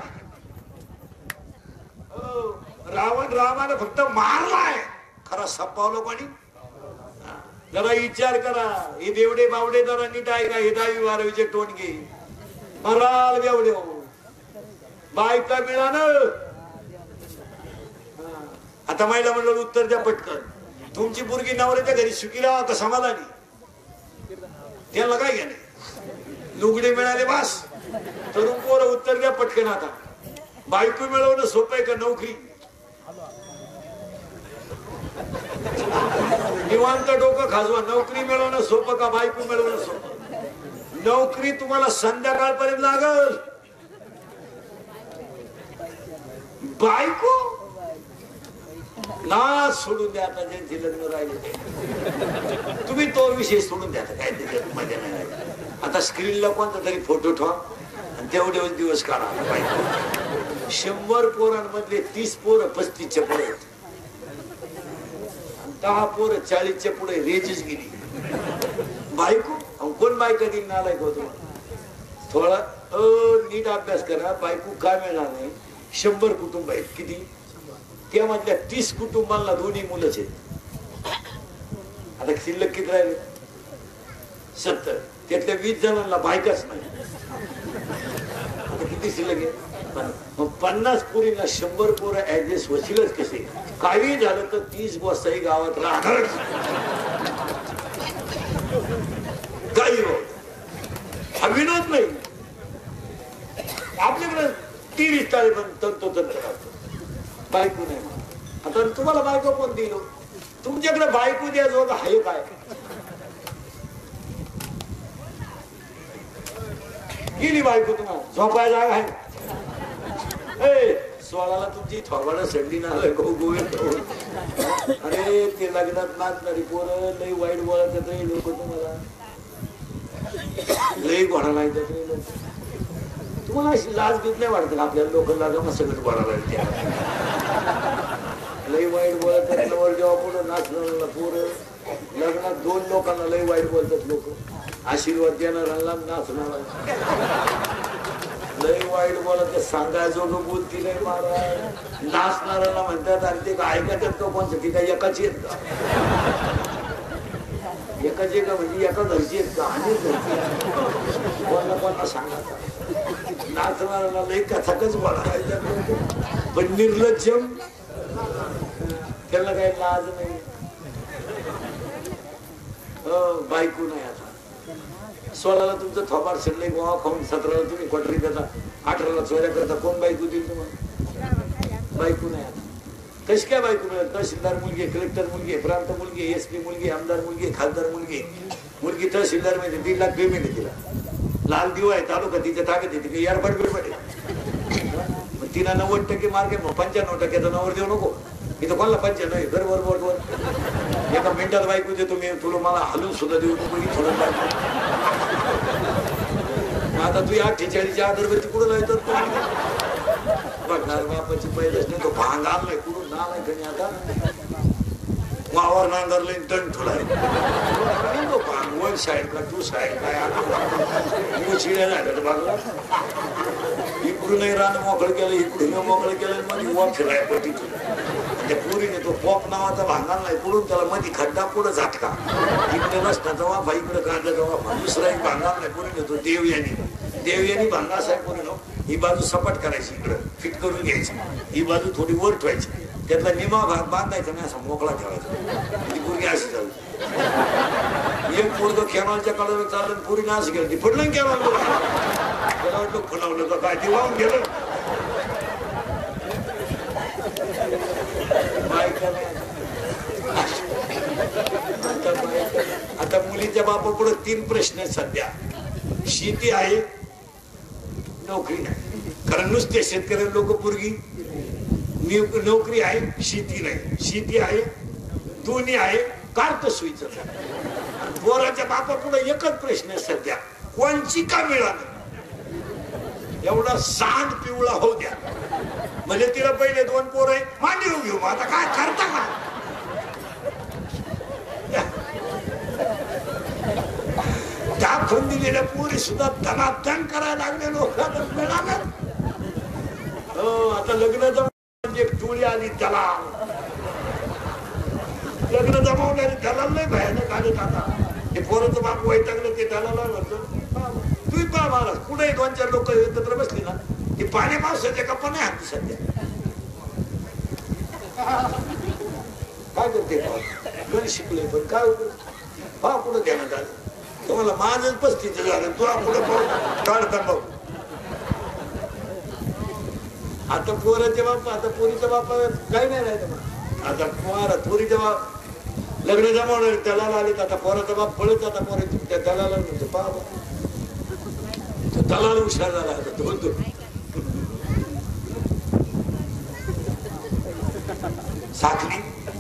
रावण रामानं फक्त मारलाय, खरा संपवलं कोणी? जरा विचार करा. हे बेवडे बावडे जरा नीट आहे का? हे दहावी बारावीचे टोणगे मराल बेवडे बायका मिळालं. आता महिला म्हणलं उत्तर द्या पटकन. तुमची मुलगी नवऱ्याच्या घरी सुखी राहा का समाधानी? त्याला काय घ्या नाही, लुगडे मिळाले बास. तरुण पोरं उत्तर द्या पटकन. आता बायको मिळवणं सोपं आहे का नोकरी? निवांत डोकं खाजवा. नोकरी मिळवणं सोपं का बायको मिळवणं सोपं? नोकरी तुम्हाला संध्याकाळपर्यंत लागल, बायको ना सोडून द्या. आता ज्यांचे लग्न राहिले ते तुम्ही तो विषय सोडून द्या. काय त्याच्यात मजा नाही. आता स्क्रीनला कोणता तरी फोटो ठेवा आणि तेवढे दिवस काढा. शंभर पोरांमधले तीस पोरं पस्तीसच्या पुढे आहेत, दहा पोरं चाळीसच्या पुढे रेजच गेली. बायको कोण बायका दिन नालाय का तुम्हाला? थोडा अ नीट अभ्यास करा. बायको काय मिळणार नाही. शंभर कुटुंब आहेत, किती? त्यामधल्या तीस कुटुंबांना दोन्ही मुलंच आहेत. आता शिल्लक किती राहिले? सत्तर. त्यातल्या वीस जणांना बायकाच नाही. आता किती शिल्लक आहे? मग पन्नास पोरींना शंभर पोरं ऍडजस्ट होतीलच कसे? काही झालं तर तीस गोसाई गावात राहणार. काही हा विनोद नाही. आपल्याकडे तीस तारीख पण तंतोतंत्र राहतो. बायको नाही. आता तुम्हाला बायको कोण दिलो? तुमच्याकडे बायको द्या जोग आहे काय? गेली बायको तुम्हाला झोपाय जागा आहे. सोळाला तुमची थोबाड संडी ना गोवे. अरे ते लग्नात नाचणारी पोरं लई वाईट बोलत रे लोक. तुम्हाला लई घोडा लागतात रे लोक. तुम्हाला अशी लाज बीत नाही वाटत का? आपल्याला लोक लागा सगळं घोडा लागते. लई वाईट बोलत वर जेव्हा पुढं नाचणाऱ्याला पोरं लग्नात दोन लोकांना लई वाईट बोलतात लोक. आशीर्वाद देणाऱ्याला नाचणारा लई वाईट बोलत. सांगायजोगं बोलती नाही महाराज. नाचणाऱ्याला म्हणतात आणि ते ऐकतात का कोणचं? ती काय एकाची आहेत का? एकाची का म्हणजे एका घरची आहेत का? अनेक घरची. कोणाला कोणाला सांगा. नाचणाऱ्याला लई कथाकच बोलायचं. पण निर्लज्जम त्याला काही लाज नाही. बायको नाही. आता सोळाला तुमचं थोपार शिरले गोवा खाऊन सतराला तुम्ही क्वाटरी देता, अठराला चोऱ्या करता. कोण बायको देईल तुम्हाला? बायको नाही. आता कशी काय बायको मिळत? तहसीलदार मुलगी, कलेक्टर मुलगी, प्रांत मुलगी, एस पी मुलगी, आमदार मुलगी, खासदार मुलगी. मुलगी तहसीलदार म्हणजे दीड लाख पेमेंट आहे तिला. लाल दिवा आहे तालुका तिच्या ताकद येते की एअरपोर्ट बिरपट आहे. तिला नव्वद टक्के मार्क आहे. पंच्याण्णव टक्क्याचा नवर देऊ नको. इथं कोणाला पंच्याण्णव आहे? घर वर वर वर एका मिनिटात बायको देतो मी. तुला मला हलून सुद्धा देऊ नको. थोडं आता तू अठ्ठेचाळीसच्या अगरबत्ती कुठं लावतो? बघणार बापाची पहिलेच नाही. तो भांग आणलाय कुठून नालाय कधी. आता वावर नांगरलाय दंड ठोलाय. भांगवण साईड का तू साईड काय चिड्या झाल्या बागला. इकडूनही रान मोकळं केलं, इकडून मोकळं केलं. मध्ये वा फिराय पटीतून त्या पुरीने तो पॉप नावाचा भांगाल नाही. पुढून त्याला मध्ये खड्डा पुढं झटका. इकडे रस्त्याचा वाफा, इकडे कांद्याचा वाफा. दुसरा एक भांगाल नाही. पुरीने तो देवयानी देवयानी भांगा साहेब पुरीनो ही बाजू सपाट करायची, इकडं फिट करून घ्यायची, ही बाजू थोडी वर ठेवायची. त्यातला निमा भाग बांधायचा नाही, असा मोकळा ठेवायचा. ती पुरगी अशी झाली. एक पोरग कॅनॉलच्या कडेला चाललं, पुरीने असं केलं. ती पडलं कॅनॉल. त्याला वाटलं फुलावलं का काय, ते वाहून गेलं. आता मुलीच्या बापा पुढे तीन प्रश्न आहेत सध्या. शेती आहे, नोकरी नाही. कारण नुसते शेतकऱ्या लोक पोरगी. नोकरी आहे, शेती नाही. शेती आहे, दोन्ही आहे, कार्त सोयीचं. पोराच्या बापा पुढे एकच प्रश्न आहे सध्या, कोणची का मिळालं? एवढा सांड पिवळा होऊ द्या. म्हणजे तिला पहिले दोन पोर आहे, मांडी घेऊ. आता काय करता का? दाखवून दिलेल्या पोरी सुद्धा धनाधन करायला लागले लोक. मिळालं हो. आता लग्न जमवून एक टोळी आली दलाल. लग्न जमवणारी दलाल नाही भयानक आलेत. आता हे पोराचं बाप वैतागलं, ते दलाला म्हणतो तू पा महाराज कुठे दोन चार लोक एकत्र बसली ना, ती पाणी पावसाच्या गप्पा नाही हाती सध्या. काय करते गण शिकले पण काय पा कुठं ध्यानात आलं. तुम्हाला माझच पस्तीस झालं, तू पुढे काढता बघ. आता पोराच्या बापा, आता पोरीच्या बापा काही नाही राहिलं. आता पोरा पोरीच्या बाप लग्न जमावणार दलाल आले. आता पोराचा बाप पळत. आता पोराची त्या दलाला म्हणतो पा दलाल हुशार झाला. आता तो बोलतो साखली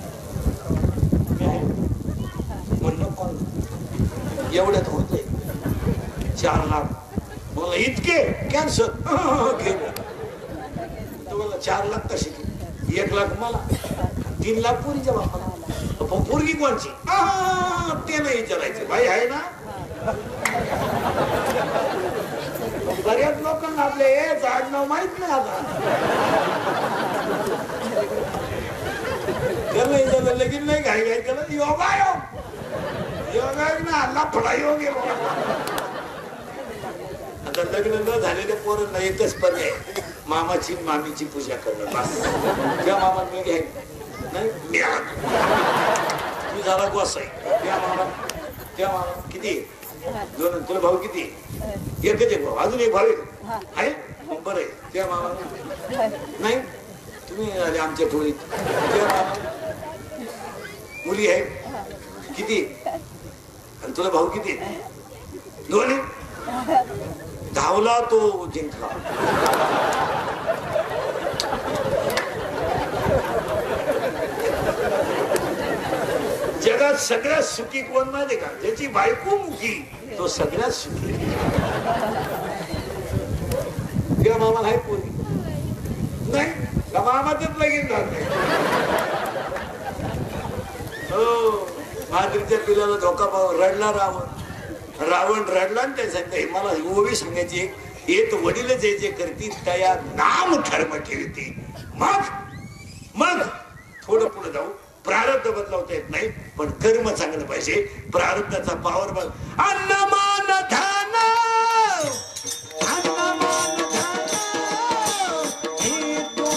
म्हणणं कोण एवढ्यात होत चार लाख. मला इतके कॅन्सर चार लाख कशी एक लाख मला तीन लाख पोरीच्या बापाला पण पोरगी कोणची ते नाही विचारायचं भाई आहे ना बऱ्याच लोकांना आपले झाड नाव माहित नाही आता त्याला लगीन नाही घाई घाई त्याला योगा योग योगा ना हल्ला फडा योग आता लग्न न झालेल्या पोरांना एकच पर्याय मामाची मामीची पूजा करणं बस त्या मामा मी घ्याय नाही मी झाला गोसाई त्या मामा त्या मामा किती दोन तुला भाऊ किती एकच एक भाऊ अजून एक भाऊ आहे बरं आहे त्या मामा नाही तुम्ही आले आमच्या टोळीत त्या मामा मुली आहे किती आणि तुला भाऊ किती दोन धावला तो जिंकला जगात सगळ्यात सुखी कोण माहिती का ज्याची बायको मुखी तो सगळ्यात सुखी त्या मामा आहे पोरी नाही का मामाच लगीन झालं हो महादेवच्या पिल्याला धोका पाव रडला रावण रावण रडला आणि त्या सांगते मला ओवी सांगायची एक वडील जे जे करतील त्या नाम धर्म ठेवते मग मग थोडं पुढे जाऊ प्रारब्ध बदलवता येत नाही पण कर्म चांगलं पाहिजे प्रारब्धाचा पावर बघ अन्नमान धन अन्नमान धन हे तो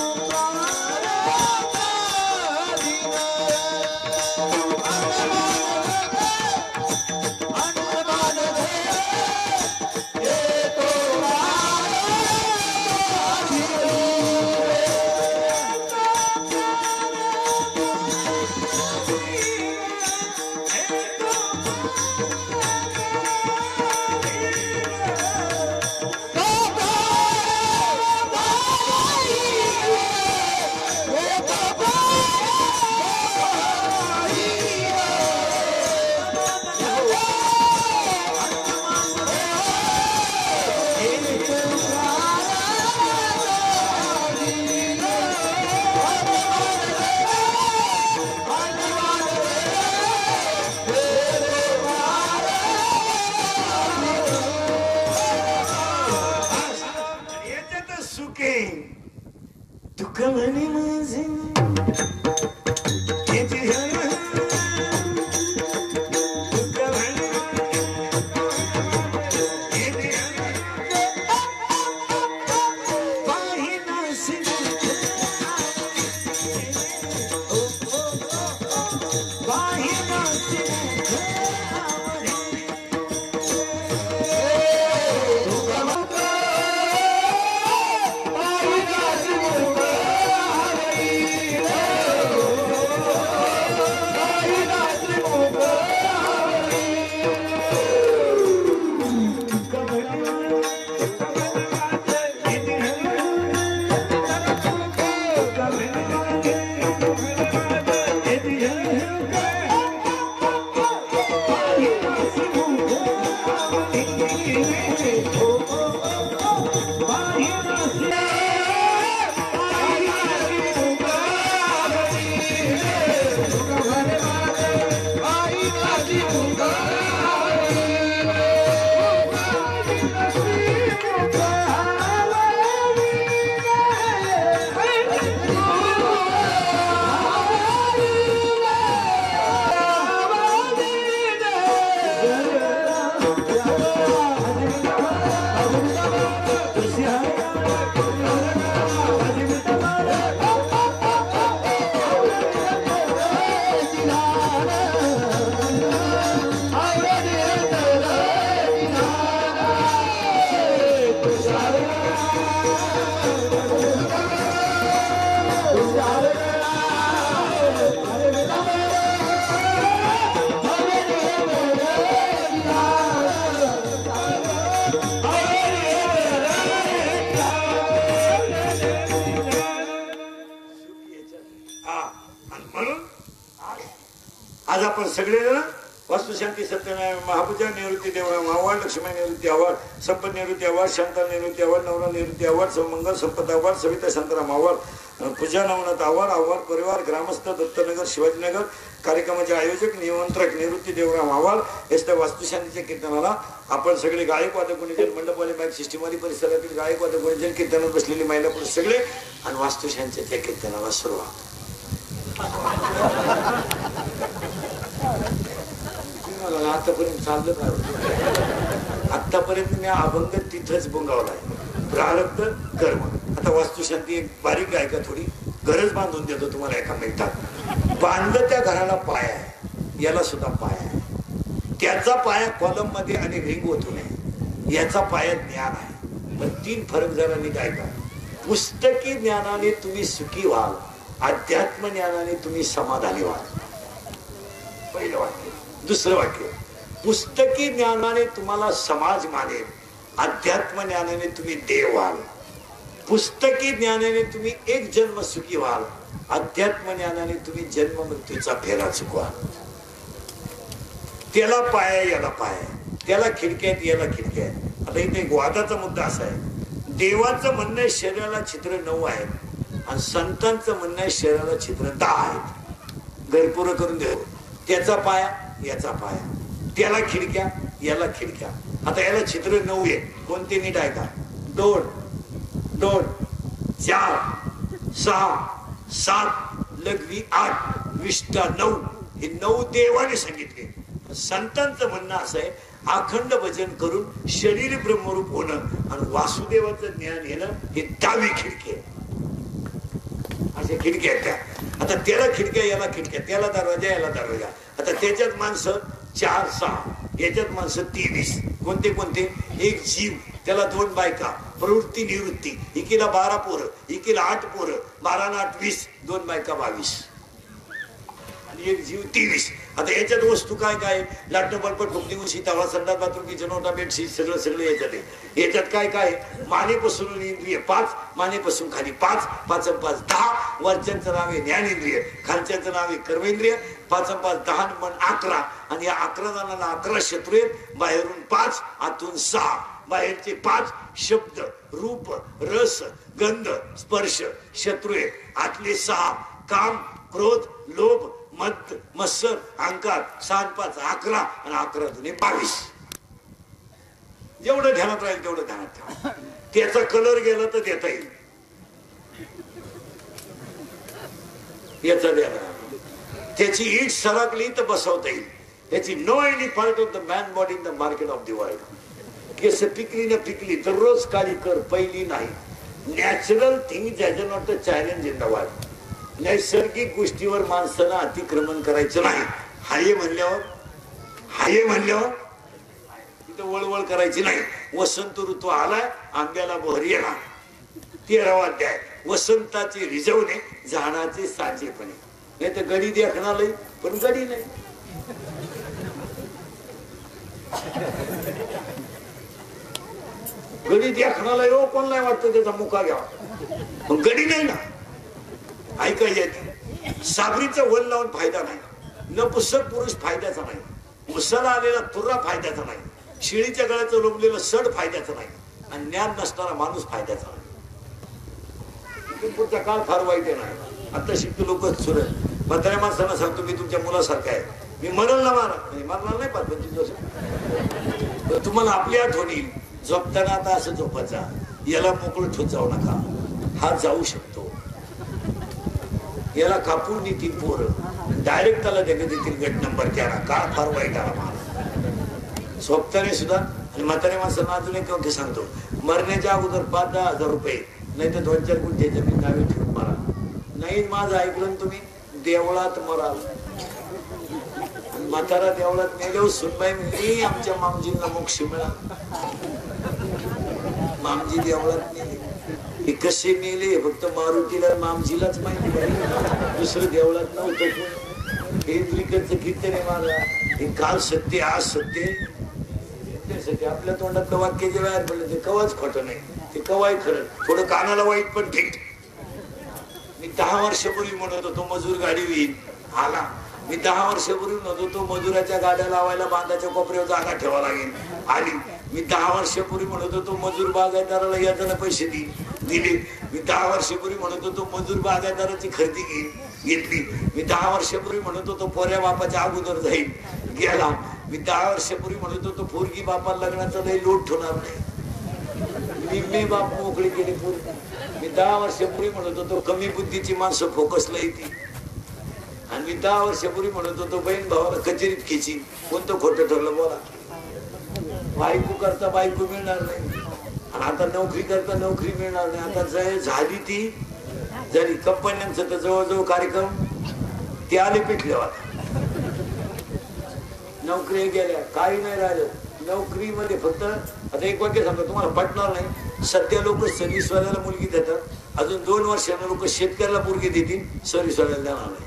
वास्तुशांती सत्यनारायण महापूजा निवृत्ती देवराम अवॉर्ड, लक्ष्मी निवृत्ती अवॉर्ड, संपत निवृत्ती अवॉर्ड, शांता निवृत्ती अवॉर्ड, नवरा निवृत्ती अवॉर्ड, समंगल संपत अवॉर्ड, सविता शांताराम अवॉर्ड, पूजा नवनाथ अवॉर्ड, अवॉर्ड परिवार ग्रामस्थ दत्तनगर शिवाजीनगर कार्यक्रमाचे आयोजक निमंत्रक निवृत्ती देवराम अवॉर्ड. याच्या वास्तुशांतीच्या कीर्तनाला आपण सगळे गायक वादक गुणीजन मंडपवाले बाईक सिस्टीमवाली परिसरातील गायक वादक गुणीजन कीर्तनात बसलेली महिला पुरुष सगळे आणि वास्तुशांतीच्या कीर्तनाला सुरुवात. आतापर्यंत चाललं काय? आतापर्यंत मी अभंग तिथंच बोंगावलाय. प्रारब्ध कर्म. आता वास्तुशांती एक बारीक गायका थोडी गरज बांधून देतो तुम्हाला एका मिनिटात. बांधलं त्या घराला पाय आहे, याला सुद्धा पाय आहे. त्याचा पाया कॉलम मध्ये आणि रिंग ओतून आहे, याचा पाया ज्ञान आहे. पण तीन फरक जरा नीट ऐका. पुस्तकी ज्ञानाने तुम्ही सुखी व्हाल, अध्यात्म ज्ञानाने तुम्ही समाधानी व्हाल. पहिलं वाक्य. दुसरं वाक्य, पुस्तकी ज्ञानाने तुम्हाला समाज मानेल, अध्यात्म ज्ञानाने तुम्ही देव व्हाल. पुस्तकी ज्ञानाने तुम्ही एक जन्म सुखी व्हाल, अध्यात्म ज्ञानाने तुम्ही जन्म मृत्यूचा फेरा चुकवाल. त्याला पाय याला पाय, त्याला खिडक्या याला खिडक्या. आता इथे एक वादाचा मुद्दा असा आहे, देवाचं म्हणणं आहे शरीराला छिद्र नऊ आहेत आणि संतांचं म्हणणं आहे शरीराला छिद्र दहा आहेत. घरपुरं करून देऊ. त्याचा पाया याचा पाया, त्याला खिडक्या याला खिडक्या. आता याला छिद्र नऊ आहे. कोणते नीट आहे का? दोन दोन चार सहा सात लघवी आठ विष्ठा नऊ. हे नऊ देवाने सांगितले. संतांचं म्हणणं असं आहे, अखंड भजन करून शरीर ब्रह्मरूप होणं आणि वासुदेवाचं ज्ञान येणं हे दहावी खिडकी आहे. अशा खिडक्या आहेत त्या. आता त्याला खिडक्या याला खिडक्या, त्याला दरवाजा याला दरवाजा. आता त्याच्यात माणसं चार सहा, याच्यात माणसं तेवीस. कोणते कोणते? एक जीव, त्याला दोन बायका, प्रवृत्ती निवृत्ती. एकीला बारा पोरं, एकीला आठ पोरं, बारा न आठ वीस, दोन बायका बावीस आणि एक जीव तेवीस. आता याच्यात वस्तू काय काय? लाटणं पटपट फुकणी उशी तवा संडास बाथरूम किचन ओटा बेडशीट सगळं सगळं याच्यात आहे. याच्यात काय काय? मानेपासून इंद्रिय पाच, मानेपासून खाली पाच, पाच पाच दहा. वरच्यांचं नाव आहे ज्ञानेंद्रिय, खालच्यांचं नाव आहे कर्मेंद्रिय. पाच पाच दहा मन अकरा. आणि या अकरा जणांना अकरा शत्रू आहेत. बाहेरून पाच, आतून सहा. बाहेरचे पाच शब्द, रूप, रस, गंध, स्पर्श शत्रू आहेत. आतले सहा काम, क्रोध, लोभ, मद, मत्सर, अहंकार. सात पाच अकरा आणि अकरा जुने बावीस. जेवढं ध्यानात राहील तेवढं ध्यानात ठेवा. त्याचा कलर गेला तर देता येईल, याचा द्यायला. त्याची ईट सरकली तर बसवता येईल. त्याची no any part of the man body in the market of the world. केस पिकली ना पिकली दररोज काळी कर, पहिली नाही. Natural thing that is not a challenge in the world. नैसर्गिक गोष्टीवर माणसाला अतिक्रमण करायचं नाही. हाये म्हणल्यावर हाये म्हणल्यावर तिथं वळवळ करायची नाही. वसंत ऋतू आलाय, आंब्याला बहर येणार. तेरावा अध्याय. वसंताचे रिजवणे, झाडाचे साजेपणे. नाही तर गडी देखणार पण गडी नाही. गडी देखणार हो, कोण नाही वाटतं त्याचा मुका घ्यावा, पण गडी नाही ना. ऐका येते. साबरीचं वन लावून फायदा नाही. नपुसक पुरुष फायद्याचा नाही. उसाला आलेला तुरा फायद्याचा नाही. शिळीच्या गळ्याचं लोंबलेलं सड फायद्याचं नाही. आणि ज्ञान नसणारा माणूस फायद्याचा नाही. पुढचा काळ फार वाईट नाही. आता शिकतो लोक सुरत. म्हाताऱ्या माणसांना सांगतो, मी तुमच्या मुलासारखा आहे. मी मरल ना मारा मारणार नाही. पाच पंचवीस वर्ष तुम्हाला आपली आठवण येईल. झोपताना आता असं झोपायचा, याला मोकळं ठोत जाऊ नका. हा जाऊ शकतो. याला कापून देतील पोरं, डायरेक्ट त्याला जग देतील गट नंबर तेरा. काळ फार वाईट आला मला. झोपताना सुद्धा. आणि म्हाताऱ्या माणसांना अजून एक वाक्य सांगतो, मरण्याच्या अगोदर पाच दहा हजार रुपये नाही तर दोन चार गुंठे जमीन नावे ठेवून मारा. नाही माझं ऐकलं तुम्ही, देवळात मराल. म्हातारा देवळात मेल्यावर सुनबाई मी आमच्या मामजींना मोक्ष मिळाला. मामजी देवळात मेले. हे कसे मेले फक्त मारुतीला मामजीलाच माहिती. दुसरं देवळात नव्हतं. हे विकतचं कीर्तन आहे माझा. हे काल सत्य आज सत्य. आपल्या तोंडातलं वाक्य जे बाहेर पडलं ते कवाच खोटं नाही, ते कवाय खरं. थोडं कानाला वाईट पण ठीक. मी दहा वर्षापूर्वी म्हणत होतो मजूर गाडी होईल, आला. मी दहा वर्षापूर्वी म्हणतो तो मजुराच्या गाड्या लावायला बांधाच्या कोपऱ्यावर जागा ठेवा लागेल, आली. मी दहा वर्षापूर्वी म्हणत होतो मजूर बागायतदाराला याच्यानं पैसे दे, दिले. मी दहा वर्षापूर्वी म्हणत होतो मजूर बागायतदाराची खरेदी घेईल, घेतली. मी दहा वर्षापूर्वी म्हणत होतो पोऱ्या बापाच्या अगोदर जाईल, गेला. मी दहा वर्षापूर्वी म्हणत होतो पोरगी बापा लग्नाचा लई लोट ठेवणार नाही, मी बाप मोकळी केली पोरगी. मी दहा वर्षापूर्वी म्हणत होतो कमी बुद्धीची माणसं फोकसला येते, आणि मी दहा वर्षापूर्वी म्हणत होतो बहीण भावाला कचेरीत खेची. कोणतं खोटं ठरलं बोला? बायको करता बायको मिळणार नाही, आणि आता नोकरी करता नोकरी मिळणार नाही. आता जय झाली ती झाली. कंपन्यांचं तर जवळजवळ कार्यक्रम ते आले पिटल्यावर, नोकरी गेल्या, काही नाही राहिलं नोकरीमध्ये. फक्त आता एक वाक्य सांगतो तुम्हाला, पटणार नाही. सध्या लोक सर्व्हिसवाल्याला मुलगी देतात, अजून दोन वर्षांना लोक शेतकऱ्याला मुलगी देतील, सर्व्हिसवाल्याला देणार नाही.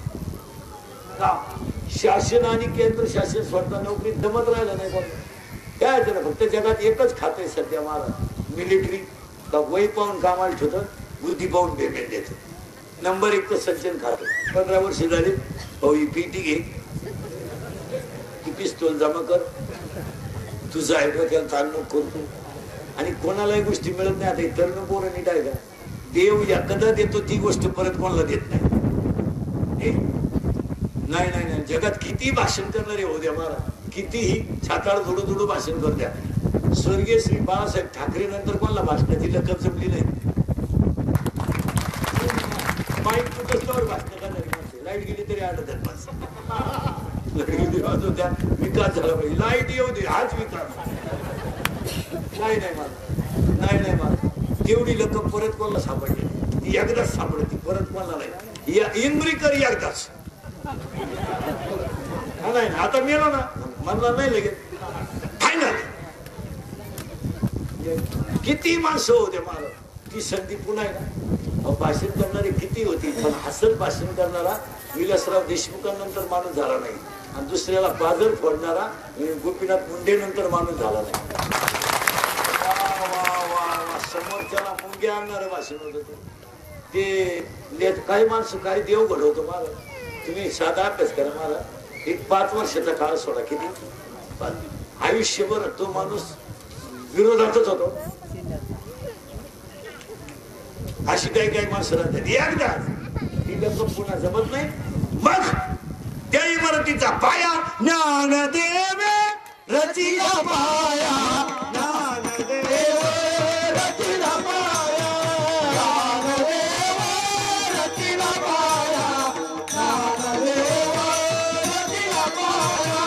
शासन आणि केंद्र शासन स्वतः नोकरी जमत राहिलं नाही. कोण काय ना, फक्त जगात एकच खाते सध्या मला, मिलिटरी. का वय पाहून कामाला ठेवतं, बुद्धी पाहून पेमेंट देत. नंबर एक तर सज्जन खातं. पंधरा वर्ष झाले, भाऊ ही पीटी घे, ती पिस्तोल जमा कर, तुझा आहे डोक्याला ताण नको करतो. आणि कोणालाही गोष्टी मिळत नाही. आता तरुण पोरं नीट आहे का, देव एखादा देतो ती गोष्ट परत कोणाला देत नाही. नाही नाही नाही, जगात किती भाषण करणारे हो द्या मला, कितीही छाताळ धुडू धुडू भाषण कर द्या. स्वर्गीय श्री बाळासाहेब ठाकरे नंतर कोणाला भाषणाची लकब जमली नाही. माईक तुटल्यावर भाषण करणारी माणसं, लाईट गेली तरी आढळतात माणसं. लाईट गेली वाजवत्या, विकास झाला पाहिजे, लाईट येऊ दे, हाच विकास. नाही नाही मला, नाही नाही मला, तेवढी लकब परत कोणाला सापडली, ती एकदाच सापडती, परत कोणाला नाही. या इंद्रिकर एकदाच. नाही आता मेलो ना, म्हणला नाही लगेच फायनल. किती माणसं होते मला, ती संधी पुन्हा आहे. भाषण करणारे किती होती, पण हसत भाषण करणारा विलासराव देशमुखांनंतर माणूस झाला नाही, आणि दुसऱ्याला बाजर फोडणारा गोपीनाथ मुंडे नंतर माणूस झाला नाही. समोरच्याला मुंगे आणणारं भाषण होत ते. काही माणसं काही देव घडवतो मला. तुम्ही साधा अभ्यास करा मला, एक पाच वर्षाचा काळ सोडा, किती आयुष्यभर तो माणूस विरोधातच होतो. अशी काही काही माणसं राहतात, एकदाच ती लोक पुन्हा जमत नाही. मग त्या इमारतीचा पाया ज्ञानदेव रचिला पाया, ज्ञानदेव रचिला पाया, ज्ञानदेव रचिला पाया, ज्ञानदेव रचिला पाया.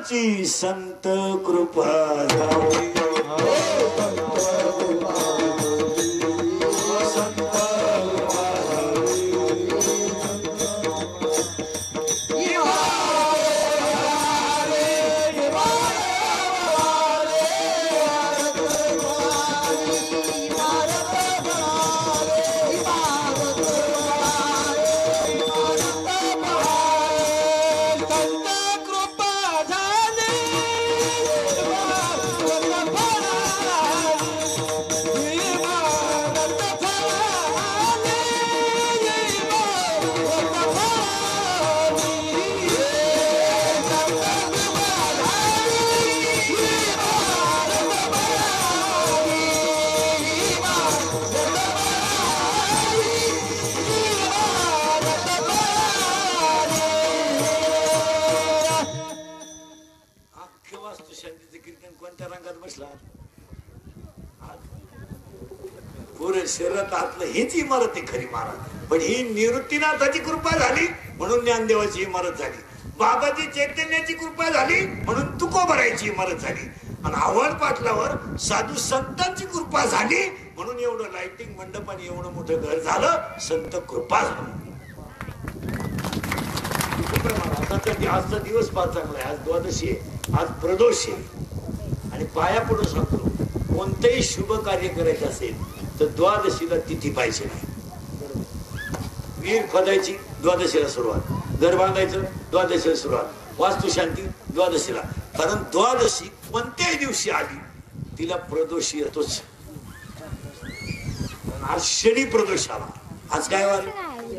आमची संत कृपा झाली. पुरे शरीरात आतलं हीच इमारत आहे खरी महाराज. पण ही निवृत्तीनाथाची कृपा झाली म्हणून ज्ञानदेवाची इमारत झाली. बाबाची चैतन्याची कृपा झाली म्हणून तुकोबरायची इमारत झाली. आणि आव्हान पाटलावर साधू संतांची कृपा झाली म्हणून एवढं लाइटिंग मंडप आणि एवढं मोठं घर झालं. संत कृपा झाली. आजचा दिवस फार चांगला आहे. आज द्वादशी आहे, आज प्रदोष आहे. आणि पाया पडून सांगतो कोणतंही शुभ कार्य करायचं असेल तर द्वादशीला तिथी पाहिजे नाही. विहीर खोदायची द्वादशीला सुरुवात, घर बांधायचं द्वादशीला सुरुवात, वास्तुशांती द्वादशीला. कारण द्वादशी कोणत्याही दिवशी आली तिला प्रदोष येतोच. आज शनी प्रदोष आला. आज काय वार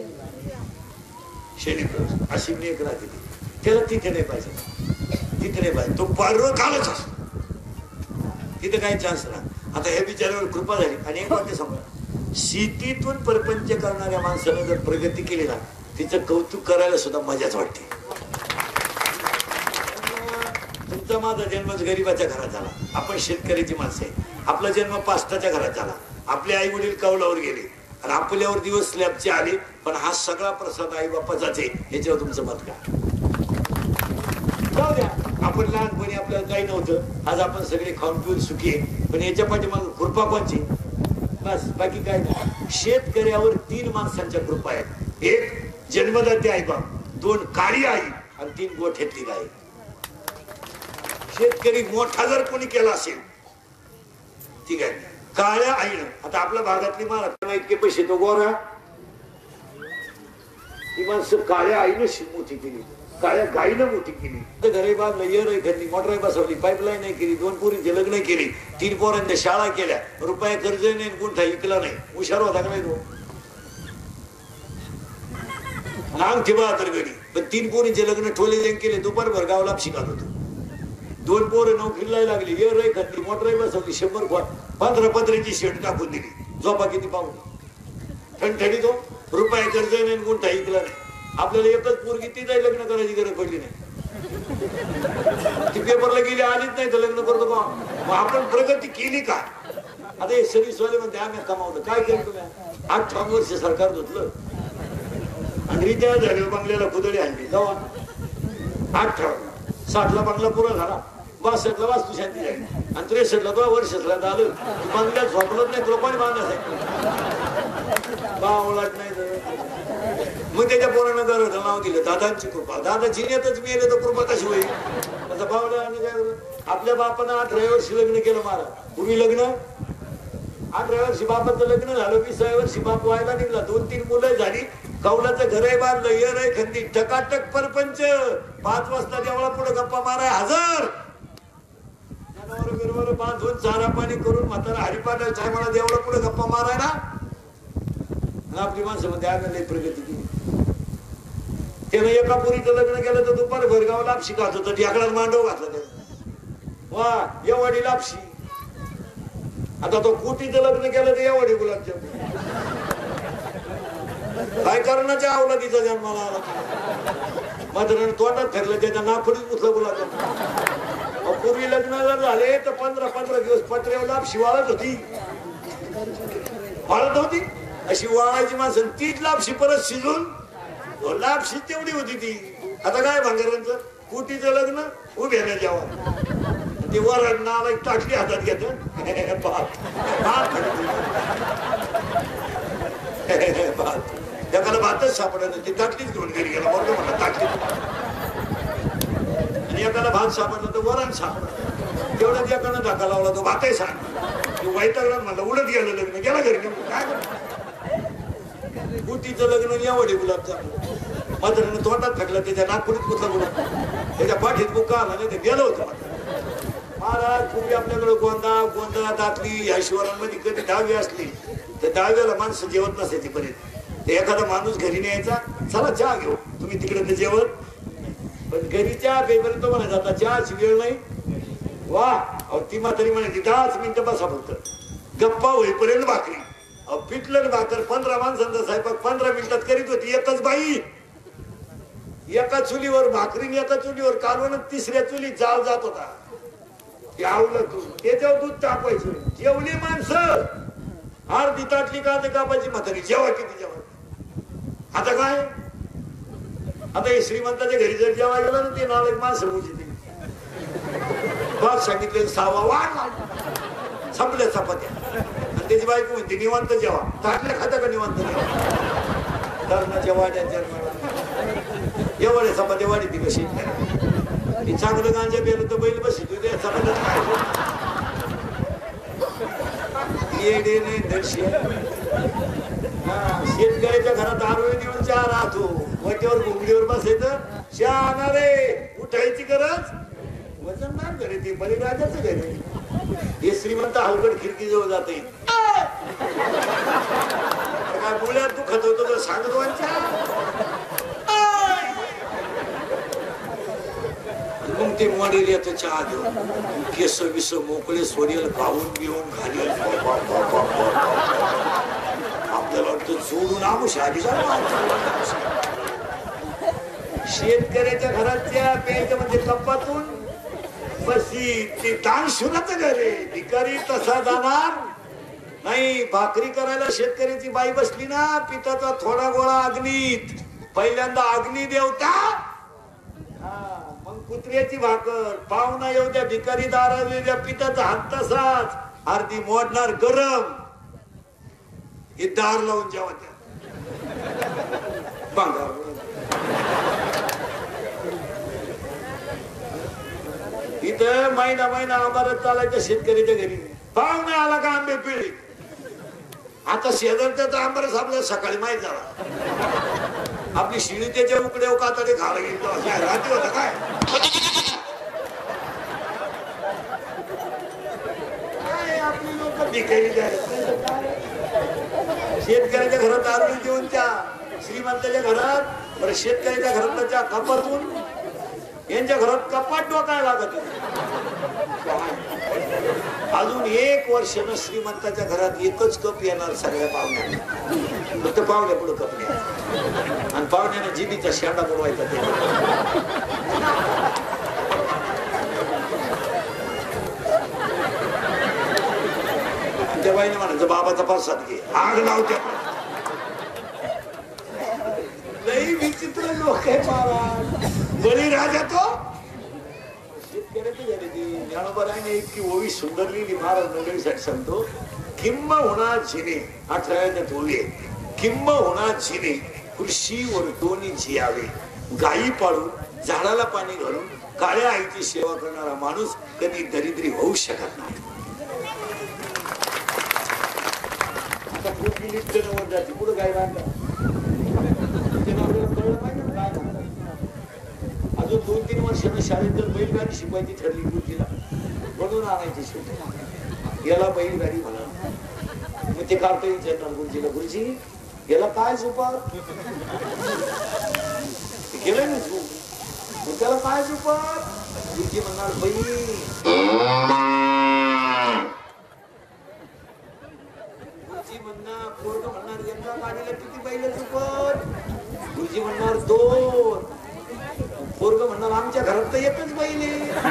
शनी प्रदोष. अशी मी एक राहते त्याला तिथे नाही पाहिजे, तिथे नाही पाहिजे. तो पर्व कालच असतो, तिथे काही चान्स ना. आता हे बिचाऱ्यावर कृपा झाली. आणि एक वाक्य सांगा, शेतीतून परपंच करणाऱ्या माणसानं जर प्रगती केली ना तिचं कौतुक करायला सुद्धा मजाच वाटते. तुमचा माझा जन्मच गरीबाच्या घरात झाला. आपण शेतकऱ्याची माणसं आहे. आपला जन्म पास्ताच्या घरात झाला. आपले आई वडील कौलावर गेले आणि आपल्यावर दिवस स्लॅबचे आले. पण हा सगळा प्रसाद आई बापाचाच आहे. याच्यावर तुमचं मत काय? जाऊ द्या, आपण लहानपणी आपल्याला काही नव्हतं, आज आपण सगळे खाऊन पिऊन सुखी आहे. पण याच्या पाठीमागे कृपा कोणची? बस, बाकी काय नाही. शेतकऱ्यावर तीन माणसांच्या कृपा आहेत. एक जन्मदाते आई बाप, दोन काळी आई आणि तीन गोठ्यातली गाय. शेतकरी मोठा जर कोणी केला असेल ठीक आहे. काळ्या आईनं, आता आपल्या भागातली महाराष्ट्र इतके पैसे तो गोरा, ती माणसं काळ्या आईनं मोठी केली, काळ्या गाईनं मोठी केली. तर घरे बांधलं, येर घातली, मोटर बसवली, पाईपलाईन नाही केली, दोन पोरींचे लग्न केली, तीन पोरांच्या शाळा केल्या, रुपया कर्ज नाही, गुंठा इकला नाही. हुशार होता का नाही तो? अंगठी बहात्तर गडी. पण तीन पोरींचे लग्न ठोले केले, दुपारभर गावाला शिकत होतो. दोन पोरं नोकरीला लागली, येर घातली, मोटर बसवली, शंभर पंधरा पंधराची शेड टाकून दिली. झोपा किती पाहून ठणठणी तो, रुपया कर्ज नाही, गुंठा इकला नाही. आपल्याला एकच पोरगी ती जाई लग्न करायची गरज पडली नाही. ती पेपरला गेली, आलीच नाही तर लग्न करतो का? मग आपण प्रगती केली का? आता हे सर्व्हिसवाले म्हणते आम्ही कमावलं. काय केलं तुम्ही? अठ्ठावन्न वर्ष सरकार धुतलं आणि रिटायर झाले, बंगल्याला कुदळी आणली. जावा अठ्ठावन्न साठला बंगला पुरा झाला, बासष्टला वास्तुशांती झाली आणि त्रेसष्टला दोन वर्ष झालं. बंगल्यात झोपलत नाही, तुला पाणी बांधायचं बावळाट नाही. मग त्याच्या पोरानं घराचं नाव दिलं दादांची कृपा. दादा जिन्यातच मी तर कृपा कशी होईल? आता बावळा आपल्या बापानं अठरा वर्षी लग्न केलं. मला पूर्वी लग्न अठरा वर्षी बापाचं लग्न झालं, विसाव्या वर्षी बाप व्हायला निघला, दोन तीन मुलं झाली, कौलाचं घरही बांधलं, येर आहे खंदी, टकाटक परपंच. पाच वाजता देवळा पुढे गप्पा माराय हजर, बिरवर बांधून चारा पाणी करून म्हातारा हरिपाठ मला देवळा पुढे गप्पा माराय ना. आपली माणसं मध्ये आम्ही प्रगती केली. त्यानं एका पुरीचं लग्न केलं तर दुपार भरगाव लापशी खात होतं, ढेकळात मांडव घातला त्यानं. वा एवढी लापशी. आता तो कुटीचं लग्न केलं तर एवढी गुलाबजाम. काय करण्याच्या अवलादीचा जन्माला आला. मात्र तोंडात फिरलं, त्याच्या नाफडीत उचला गुलाबजाम. पूर्वी लग्नाला झाले तर पंधरा पंधरा दिवस पत्र्यावर लापशी वाळत होती, वाळत होती अशी वाळायची माणसं. तीच लापशी परत शिजून लापशी तेवढी होती ती. आता काय भांगारांचं कुटीचं लग्न उभ्याने जेव्हा ते वरण नाला टाकली हातात घेत एकाला भातच सापडत ती ताटलीच घेऊन घरी गेला बरोबर म्हणला ताटली आणि एकाला भात सापडला तर वरण सापडलं तेवढ्यात एकानं धक्का लावला तो भातही सांग वैतागला म्हणला उलट गेलं लग्न गेला घरी काय कुटीचं लग्न एवढे गुलाबजाम मात्र तोंडात फेकला त्याच्या नागपुरीत कुठला गुलाब त्याच्या पाठीत बुक्का आला नाही ते गेलं होतं महाराज पूर्वी आपल्याकडे गोंदा गोंदा दातली या शिवारांमध्ये कधी दहावी असली तर दहाव्याला माणसं जेवत नसायची पर्यंत ते एखादा माणूस घरी न्यायचा चला चहा घेऊ तुम्ही तिकडे ते जेवत पण घरी चहा पेपर्यंत म्हणा जाता चहाची वेळ नाही वा ती म्हातारी म्हणायची दहाच मिनिटं बसा फक्त गप्पा होईपर्यंत भाकरी पिठलं भाकर पंधरा माणसांचा स्वयंपाक पंधरा मिनिटात करीत होती एकच बाई एका चुलीवर भाकरी एका चुलीवर कालवण तिसऱ्या चुलीत जाळ जात होता आवलं तू त्याच्यावर दूध तापायचं जेवली माणसं अर्धी ताटली का कापायची म्हातारी जेव्हा किती जेव्हा आता काय आता हे श्रीमंताच्या घरी जर जेव्हा गेला ना ते नाव एक माणसं उजी बाग सांगितले सावा वाढ संपल्या चपात्या आणि त्याची बायको म्हणते निवांत जेव्हा ताटल्या खाता का निवांत जेव्हा धर्माच्या वाड्याच्या एवढ्या चपात्या वाढी ती कशी ती चांगलं गांजा पेलं तर बैल बसी तू त्या चपात्यात येडे नाही दर्शी शेतकऱ्याच्या घरात आरोळी देऊन चहा राहतो वट्यावर घुंगडीवर बसायचं चहा आणणारे उठायची गरज वजनदार घरे ते बळीराजाचं घरे हे श्रीमंत हलकट खिडकी जवळ जात येईल काय मुळ्यात तू खात होतो तर सांगतो मग ते मॉडेल येतं चहा घेऊन केस बिस मोकळे सोडेल गाऊन बिवून घालेल आपल्याला वाटतं जोडून आमुष आधी शेतकऱ्याच्या घराच्या पेच्या म्हणजे कप्पातून बसी ते दान शुनाचं घर आहे भिकारी तसा जाणार नाही भाकरी करायला शेतकऱ्याची बाई बसली ना पिठाचा थोडा गोळा अग्नीत पहिल्यांदा अग्नी देवता मग कुत्र्याची भाकर पाहुणा येऊ द्या भिकारी दाराला द्या पिठाचा हात तसाच अर्धी मोडणार गरम हे दार लावून जेव्हा त्या बांगा इथं महिना महिना आभारात चालायचं शेतकऱ्याच्या घरी पाहुणे आला का आंबे पिळी आता शेजारच्या आंबारच आपल्याला सकाळी माहीत झाला आपली शिळी त्याच्या उकड्या कातडे खायला गेली रात्री होता काय आपली लोक भिकारी शेतकऱ्याच्या घरात आरोळी देऊन त्या श्रीमंताच्या घरात बरं शेतकऱ्याच्या घरात त्या कपातून यांच्या घरात कपाट डोकायला लागत अजून एक वर्ष न श्रीमंताच्या घरात एकच कप येणार सगळ्या पाहुण्यांना फक्त पाहुण्या पुढे कप नाही आणि पाहुण्याने जिबीचा शेंडा बनवायचा ते त्या बाईने म्हणायचं बाबाचा प्रसाद घे आग लावत्या लई विचित्र लोक आहे महाराज बळीराजा तो शेतकऱ्याची झाली ती ज्ञानोबाराने इतकी ओवी सुंदर लिहिली महाराज नोंदणीसाठी सांगतो किंम होणार झिने अठराव्यात ओवी किंम होणार झिने कृषी वर्तोनी झियावे गायी पाळून झाडाला पाणी घालून काळ्या आईची सेवा करणारा माणूस कधी दरिद्री होऊ शकत नाही आता कुठली लिस्ट नव्वद जाते पुढे गाय बांधतात अजून दोन तीन वर्षांना शाळेत जर बैलगाडी शिकवायची ठरली गुरुजीला म्हणून आणायची शिकवायची याला बैलगाडी म्हणा मग ते काढता विचारणार गुरुजीला गुरुजी याला काय झोपा केलं ना झोप मग त्याला काय झोपा गुरुजी म्हणणार बैल गुरुजी म्हणणार पोरग म्हणणार यांना गाडीला किती बैल झोपत गुरुजी म्हणणार दोन पोरग म्हणणार आमच्या घरात तर एकच बैल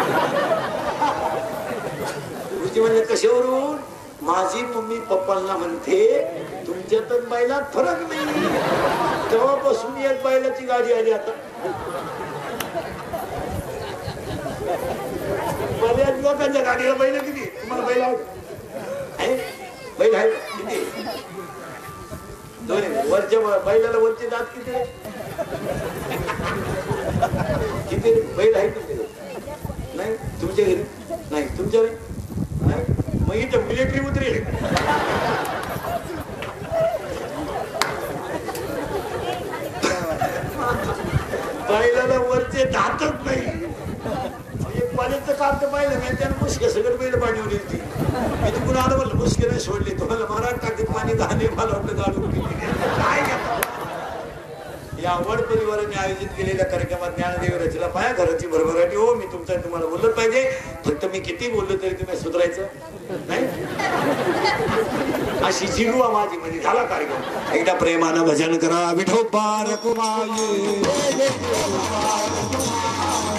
गुरुजी म्हणले कशावरून माझी मम्मी पप्पांना म्हणते तुमच्यातच बैलात फरक नाही तेव्हापासून एक बैलाची गाडी आली आता बऱ्याच लोकांच्या गाडीला बैल किती तुम्हाला बैल आहे बैल आहे किती दोन्ही वरच्या बैलाला वरचे दात किती किती बैल आहे किती नाही तुमच्या घरी नाही तुमच्या नाही मग इथं मिलिटरी उतरेल बैलाला वरचे दातच नाही एक पाण्याचं काम तर पाहिलं नाही त्यानं मुश्के सगळं बैल पाणी होईल ती मी तिकडून आलं म्हणलं मुश्के नाही सोडले तुम्हाला महाराज टाकीत पाणी घाणे मला वाटलं गाडून काय या वड परिवाराने आयोजित केलेल्या कार्यक्रमात ज्ञानदेव रचला पाया घराची भरभराटी हो मी तुमचा तुम्हाला बोलत पाहिजे फक्त मी किती बोललो तरी तुम्ही सुधारायचं नाही अशी जिगवा माझी म्हणजे झाला कार्यक्रम एकदा प्रेमानं भजन करा विठोबा रखुमाई